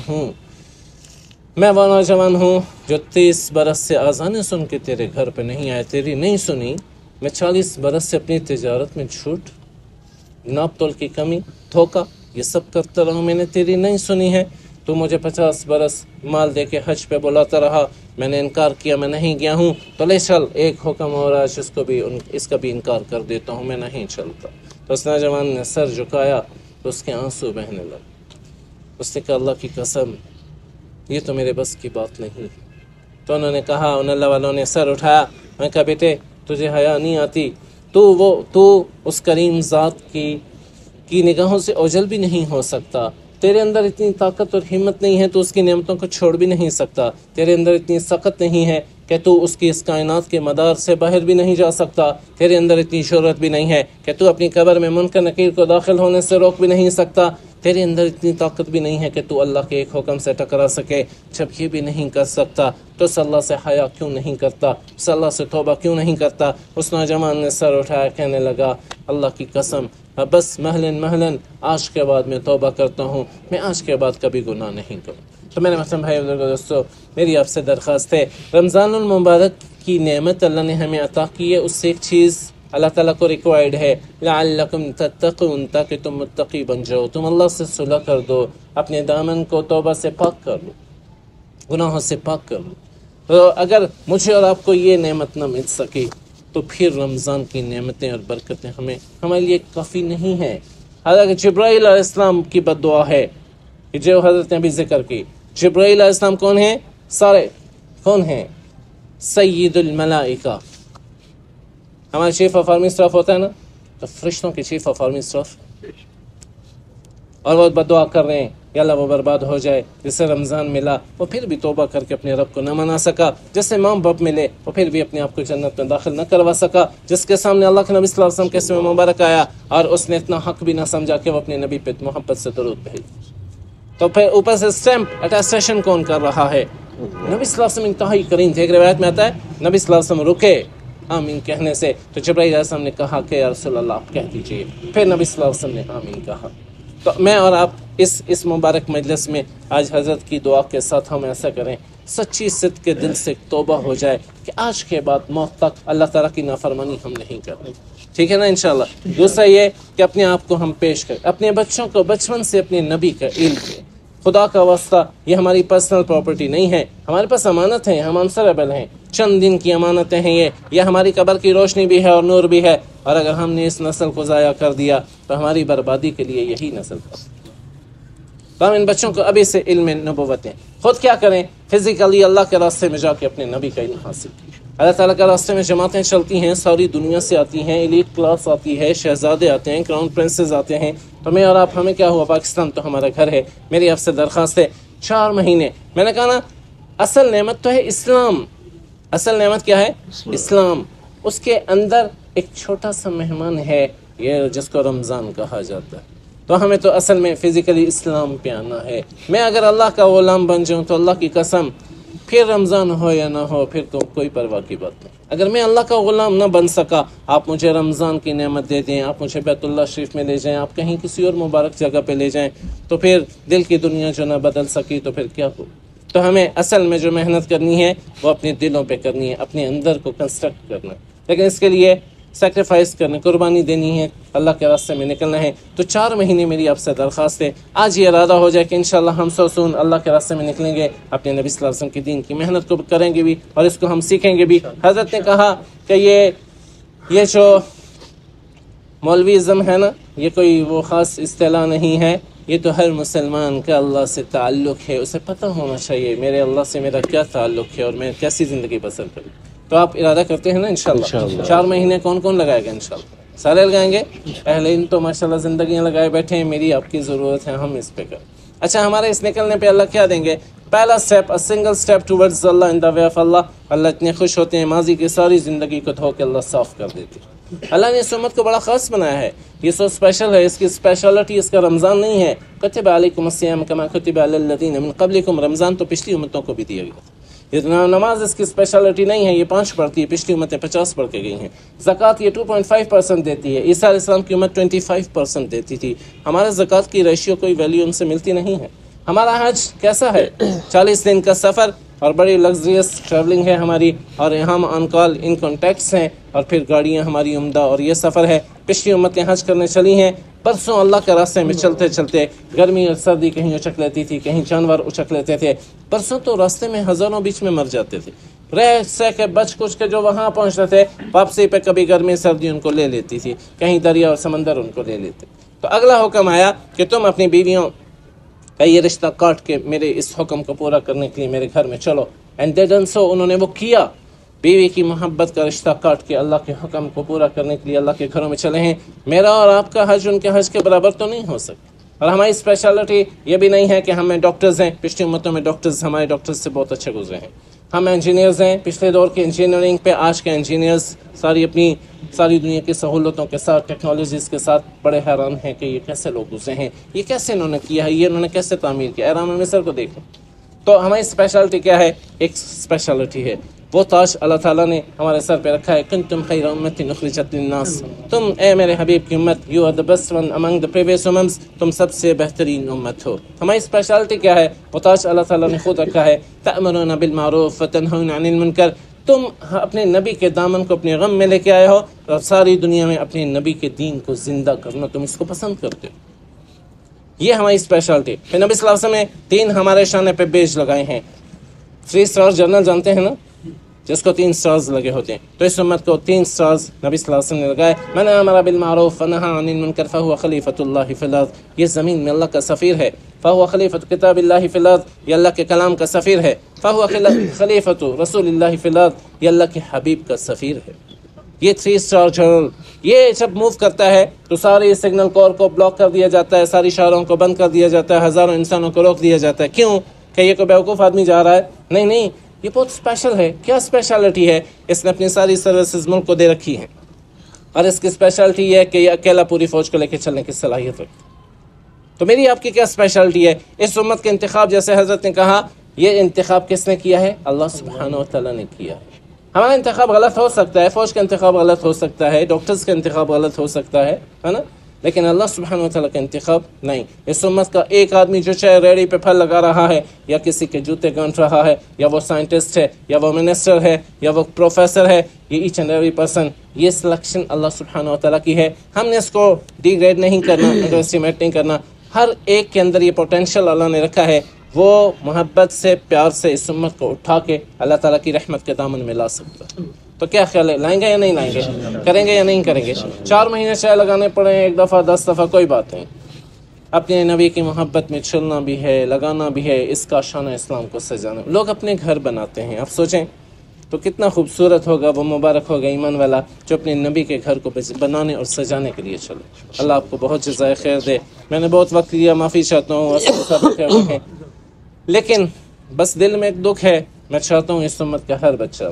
ہوں جو 30 برس سے آذانیں سن کے تیرے گھر پہ نہیں آئے، تیری نہیں سنی۔ میں 40 برس سے اپنی تجارت میں جھوٹ، ناپ تول کی کمی، دھوکہ، یہ سب کرتا رہا، میں نے تیری نہیں سنی ہے۔ تو مجھے 50 برس مال دے کے حج پہ بلاتا رہا، میں نے انکار کیا، میں نہیں گیا ہوں، تو لے چل ایک حکم ہو رہا ہے اس کا بھی انکار کر دیتا ہوں، میں نہیں چلتا۔ تو اس نوجوان نے سر جھکایا تو اس کے آنسو بہنے لگے۔ اس نے کہا اللہ کی قسم یہ تو میرے بس کی بات نہیں۔ تو انہوں نے کہا، ان اللہ والوں نے سر اٹھایا، میں کہا بیٹے تجھے حیا نہیں آتی، تو اس کریم ذات کی نگاہوں سے اوجھل بھی نہیں ہو سکتا، تیرے اندر اتنی طاقت اور ہمت نہیں ہے تو اس کی نعمتوں کو چھوڑ بھی نہیں سکتا، تیرے اندر اتنی سخت نہیں ہے کہ تو اس کی اس کائنات کے مدار سے باہر بھی نہیں جا سکتا، تیرے اندر اتنی شہرت بھی نہیں ہے کہ تو اپنی قبر میں منکر نکیر کو داخل ہونے سے روک بھی نہیں سکتا، تیرے اندر اتنی طاقت بھی نہیں ہے کہ تو اللہ کے ایک حکم سے ٹکرا سکے۔ جب یہ بھی نہیں کر سکتا تو اس اللہ سے حیا کیوں نہیں کرتا، اس اللہ سے توبہ کیوں نہیں کرتا؟ اس نوجوان نے سر اٹھایا، کہنے لگا اللہ کی قسم بس محلن آج کے بعد میں توبہ کرتا ہوں، میں آج کے بعد کبھی گناہ نہیں کروں۔ تو میرے محترم بھائی بزرگوں دوستو، میری آپ سے درخواست ہے، رمضان المبارک کی نعمت اللہ نے ہمیں عطا کی ہے، اس سے ایک چیز اللہ تعالیٰ کو ریکوائرڈ ہے لعلکم تتقون، تاکہ تم متقی بن جاؤ، تم اللہ سے صلح کر دو، اپنے دامن کو توبہ سے پاک کر لو، گناہوں سے پاک کر لو۔ تو اگر مجھے اور آپ کو یہ نعمت نہ مل سکے تو پھر رمضان کی نعمتیں اور برکتیں ہمارے لیے کافی نہیں ہیں۔ حالانکہ جبرائیل علیہ السلام کی بد دعا ہے کہ جو حضرت نے بھی ذکر کی، جبرائیل علیہ السلام کون ہیں؟ سارے کون ہیں؟ سید الملائکہ، ہمارے چیف آف آرمی اسٹاف ہوتا ہے نا، تو فرشتوں کے چیف آف آرمی اسٹاف، اور وہ بد دعا کر رہے ہیں یا اللہ وہ برباد ہو جائے، جسے رمضان ملا وہ پھر بھی توبہ کر کے اپنے رب کو نہ منا سکا، جسے ماں باپ ملے وہ پھر بھی اپنے آپ کو جنت میں داخل نہ کروا سکا، جس کے سامنے اللہ کے نبی صلی اللہ علیہ وسلم کے اسم مبارک آیا اور اس نے اتنا حق بھی نہ سمجھا کہ وہ اپنے نبی پہ محبت سے درود بھیج، تو پھر اوپر سے اسٹیمپ اٹیسٹیشن کون کر رہا ہے؟ نبی صلی اللہ علیہ وسلم انتہائی کریم تھے۔ ایک روایت میں آتا ہے نبی صلی اللہ علیہ وسلم رکے آمین کہنے سے، تو جبرائیل علیہ السلام نے کہا کہ یا رسول اللہ آپ کہہ دیجئے، پھر نبی صلی اللہ علیہ وسلم نے آمین کہا۔ تو میں اور آپ اس مبارک مجلس میں آج حضرت کی دعا کے ساتھ ہم ایسا کریں، سچی صدق کے دل سے توبہ ہو جائے کہ آج کے بعد موت تک اللہ تعالیٰ کی نافرمانی ہم نہیں کریں، ٹھیک ہے نا انشاءاللہ۔ دوسرا یہ کہ اپنے آپ کو ہم پیش کریں، اپنے بچوں کو بچپن سے اپنے نبی کا علم دیں، خدا کا واسطہ یہ ہماری پرسنل پراپرٹی نہیں ہے، ہمارے پاس امانت ہے، ہم آنسریبل ہیں، چند دن کی امانتیں ہیں یہ ہماری قبر کی روشنی بھی ہے اور نور بھی ہے، اور اگر ہم نے اس نسل کو ضائع کر دیا تو ہماری بربادی کے لیے یہی نسل تھا۔ تو ہم ان بچوں کو ابھی سے علم نبوت دیں، خود کیا کریں؟ فزیکلی اللہ کے راستے میں جا کے اپنے نبی کا علم حاصل کیجیے۔ اللہ تعالیٰ کے راستے میں جماعتیں چلتی ہیں، ساری دنیا سے آتی ہیں، ایلیٹ کلاس آتی ہے، شہزادے آتے ہیں، کراؤن پرنسز آتے ہیں، تو میں اور آپ ہمیں کیا ہوا؟ پاکستان تو ہمارا گھر ہے۔ میری آپ سے درخواست ہے 4 مہینے، میں نے کہا نا اصل نعمت تو ہے اسلام، اصل نعمت کیا ہے؟ اسلام، اس کے اندر ایک چھوٹا سا مہمان ہے یہ جس کو رمضان کہا جاتا ہے، تو ہمیں تو اصل میں فزیکلی اسلام پہ آنا ہے۔ میں اگر اللہ کا غلام بن جاؤں تو اللہ کی قسم پھر رمضان ہو یا نہ ہو پھر تو کوئی پرواہ کی بات نہیں۔ اگر میں اللہ کا غلام نہ بن سکا، آپ مجھے رمضان کی نعمت دے دیں، آپ مجھے بیت اللہ شریف میں لے جائیں، آپ کہیں کسی اور مبارک جگہ پہ لے جائیں، تو پھر دل کی دنیا جو نہ بدل سکی تو پھر کیا ہو؟ تو ہمیں اصل میں جو محنت کرنی ہے وہ اپنے دلوں پہ کرنی ہے، اپنے اندر کو کنسٹرکٹ کرنا ہے، لیکن اس کے لیے سیکریفائس کرنے، قربانی دینی ہے، اللہ کے راستے میں نکلنا ہے۔ تو 4 مہینے میری آپ سے درخواست ہے، آج یہ ارادہ ہو جائے کہ انشاءاللہ ہم سون اللہ کے راستے میں نکلیں گے، اپنے نبی صلی اللہ علیہ وسلم کی دین کی محنت کو کریں گے بھی اور اس کو ہم سیکھیں گے بھی۔ حضرت نے کہا کہ یہ جو مولویزم ہے نا، یہ کوئی وہ خاص اصطلاح نہیں ہے، یہ تو ہر مسلمان کا اللہ سے تعلق ہے، اسے پتہ ہونا چاہیے میرے اللہ سے میرا کیا تعلق ہے اور میں کیسی زندگی بسر کروں۔ تو آپ ارادہ کرتے ہیں نا انشاءاللہ 4 مہینے کون کون لگائے گا؟ انشاءاللہ سارے لگائیں گے؟ اہل علم تو ماشاءاللہ زندگیاں لگائے بیٹھے ہیں، میری آپ کی ضرورت ہے ہم اس پہ کریں۔ اچھا ہمارے اس نکلنے پہ اللہ کیا دیں گے؟ پہلا step, a single step towards Allah in the way of Allah۔ اللہ اتنے خوش ہوتے ہیں، ماضی کی ساری زندگی کو دھو کے اللہ صاف کر دیتے ہیں۔ اللہ نے اس امت کو بڑا خاص بنایا ہے، یہ سو اسپیشل ہے، اس کی اسپیشلٹی اس کا رمضان نہیں ہے۔ کتب علیکم الصیام کما کتب علی الذین من قبلکم، رمضان تو پچھلی امتوں کو بھی دیا گیا تھا۔ یہ نماز اس کی اسپیشلٹی نہیں ہے، یہ 5 پڑھتی ہے، پچھلی امتیں 50 پڑھ کے گئی ہیں۔ زکوٰۃ یہ 2.5% دیتی ہے، عیسیٰ علیہ السلام کی امت 25% دیتی تھی۔ ہمارے زکوٰۃ کی ریشیو کوئی ویلیو ان سے ملتی نہیں ہے۔ ہمارا حج کیسا ہے؟ 40 دن کا سفر اور بڑی لگزریس ٹریولنگ ہے ہماری، اور ہم آن کال ان کانٹیکٹس ہیں، اور پھر گاڑیاں ہماری عمدہ، اور یہ سفر ہے۔ پچھلی امتیں حج کرنے چلی ہیں، پرسوں اللہ کے راستے میں چلتے چلتے گرمی اور سردی کہیں اچک لیتی تھی، کہیں جانور اچک لیتے تھے، پرسوں تو راستے میں ہزاروں بیچ میں مر جاتے تھے، رہ سہ کے بچ کچھ کے جو وہاں پہنچتے تھے واپسی پہ کبھی گرمی سردی ان کو لے لیتی تھی، کہیں دریا اور سمندر ان کو لے لیتے۔ تو اگلا حکم آیا کہ تم اپنی بیویوں کا یہ رشتہ کاٹ کے میرے اس حکم کو پورا کرنے کے لیے میرے گھر میں چلو، اینڈ دے ڈن سو، انہوں نے وہ کیا، بیوی کی محبت کا رشتہ کاٹ کے اللہ کے حکم کو پورا کرنے کے لیے اللہ کے گھروں میں چلے ہیں۔ میرا اور آپ کا حج ان کے حج کے برابر تو نہیں ہو سکتا، اور ہماری اسپیشلٹی یہ بھی نہیں ہے کہ ہمیں ڈاکٹرز ہیں، پچھلی امتوں میں ڈاکٹرز ہمارے ڈاکٹرز سے بہت اچھے گزرے ہیں۔ ہم انجینئرز ہیں، پچھلے دور کے انجینئرنگ پہ آج کے انجینئرز ساری دنیا کی سہولتوں کے ساتھ، ٹیکنالوجیز کے ساتھ بڑے حیران ہیں کہ یہ کیسے لوگ گزرے ہیں، یہ کیسے انہوں نے کیا ہے، یہ انہوں نے کیسے تعمیر کیا۔ احرام مصر کو دیکھیں تو ہماری اسپیشلٹی کیا ہے؟ ایک اسپیشلٹی ہے، وہ تاج اللہ تعالیٰ نے ہمارے سر پہ رکھا ہے، کنتم خیر امت اخرجت للناس، تم اے میرے حبیب کی امت، you are the best one among the previous اممز، تم سب سے بہترین امت ہو۔ ہماری اسپیشلٹی کیا ہے؟ وہ تاج اللہ تعالیٰ نے خود رکھا ہے، تأمرون بالمعروف وتنہون عن المنکر، تم اپنے نبی کے دامن کو اپنے غم میں لے کے آئے ہو اور ساری دنیا میں اپنے نبی کے دین کو زندہ کرنا تم اس کو پسند کرتے ہو. یہ ہماری اسپیشلٹی. پھر نبی صلی اللہ علیہ وسلم نے 3 ہمارے شانے پہ بیج لگائے ہیں. 3 سٹار جنرل جانتے ہیں نا، جس کو 3 سٹارز لگے ہوتے ہیں. تو اس امت کو 3 سٹارز نبی صلی اللہ علیہ وسلم نے لگائے. من امر بالمعروف ونہى عن المنکر فهو خلیفۃ اللہ فی الارض. یہ زمین میں اللہ کا سفیر ہے. فهو خلیفۃ کتاب اللہ فی الارض. یہ اللہ کے کلام کا سفیر ہے. فهو خلیفۃ رسول اللہ فی الارض. یہ اللہ کے حبیب کا سفیر ہے. یہ 3 سٹار جنرل یہ جب موو کرتا ہے تو ساری سگنل کور کو بلاک کر دیا جاتا ہے، ساری شہروں کو بند کر دیا جاتا ہے، ہزاروں انسانوں کو روک دیا جاتا ہے. کیوں؟ کہ یہ کوئی بیوقوف آدمی جا رہا ہے؟ نہیں، یہ بہت اسپیشل ہے. کیا اسپیشلٹی ہے؟ اس نے اپنی ساری سروسز ملک کو دے رکھی ہیں، اور اس کی اسپیشلٹی یہ ہے کہ یہ اکیلا پوری فوج کو لے کے چلنے کی صلاحیت رکھتا ہے. تو میری آپ کی کیا اسپیشلٹی ہے؟ اس امت کے انتخاب، جیسے حضرت نے کہا، یہ انتخاب کس نے کیا ہے؟ اللہ سبحانہ و تعالیٰ نے کیا ہے. ہمارا انتخاب غلط ہو سکتا ہے، فوج کا انتخاب غلط ہو سکتا ہے، ڈاکٹرز کا انتخاب غلط ہو سکتا ہے نا، لیکن اللہ سبحانہ و تعالیٰ کا انتخاب نہیں. اس امت کا ایک آدمی جو چاہے ریڑھی پہ پھل لگا رہا ہے، یا کسی کے جوتے گانٹ رہا ہے، یا وہ سائنٹسٹ ہے، یا وہ منسٹر ہے، یا وہ پروفیسر ہے، یہ ایچ اینڈ ایوری پرسن، یہ سلیکشن اللہ سبحانہ و تعالیٰ کی ہے. ہم نے اس کو ڈی گریڈ نہیں کرنا، انڈر اسٹیمیٹ نہیں کرنا. ہر ایک کے اندر یہ پوٹینشیل اللہ نے رکھا ہے. وہ محبت سے، پیار سے اس امت کو اٹھا کے اللہ تعالیٰ کی رحمت کے دامن میں لا سکتا ہے. تو کیا خیال ہے، لائیں گے یا نہیں لائیں گے؟ کریں گے یا نہیں کریں گے؟ 4 مہینے چاہے لگانے پڑیں، 1 دفعہ 10 دفعہ، کوئی بات نہیں. اپنے نبی کی محبت میں چلنا بھی ہے، لگانا بھی ہے. اس کا شان اسلام کو سجانا. لوگ اپنے گھر بناتے ہیں، اب سوچیں تو کتنا خوبصورت ہوگا، وہ مبارک ہوگا ایمان والا جو اپنے نبی کے گھر کو بنانے اور سجانے کے لیے چلے. اللہ آپ کو بہت جزائے خیر دے. میں نے بہت وقت لیا، معافی چاہتا ہوں. لیکن بس دل میں ایک دکھ ہے. میں چاہتا ہوں اس امت کا ہر بچہ،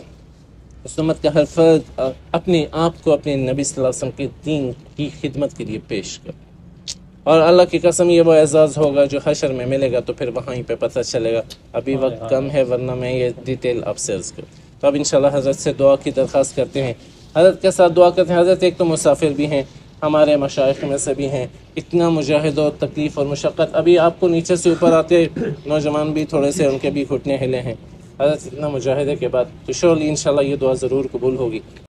اس امت کا ہر فرد اپنے آپ کو اپنے نبی صلی اللہ علیہ وسلم کے دین کی خدمت کے لیے پیش کرے. اور اللہ کی قسم یہ وہ اعزاز ہوگا جو حشر میں ملے گا، تو پھر وہیں پہ پتہ چلے گا. ابھی وقت کم ہے، ورنہ میں یہ ڈیٹیل آپ سے عرض کروں. تو اب انشاءاللہ حضرت سے دعا کی درخواست کرتے ہیں. حضرت کے ساتھ دعا کرتے ہیں. حضرت ایک تو مسافر بھی ہیں، ہمارے مشائخ میں سے بھی ہیں. اتنا مجاہد و تکلیف اور مشقت، ابھی آپ کو نیچے سے اوپر آتے نوجوان بھی تھوڑے سے ان کے بھی گھٹنے ہلے ہیں. حضرت اتنا مجاہدے کے بعد تو شورلی انشاءاللہ یہ دعا ضرور قبول ہوگی.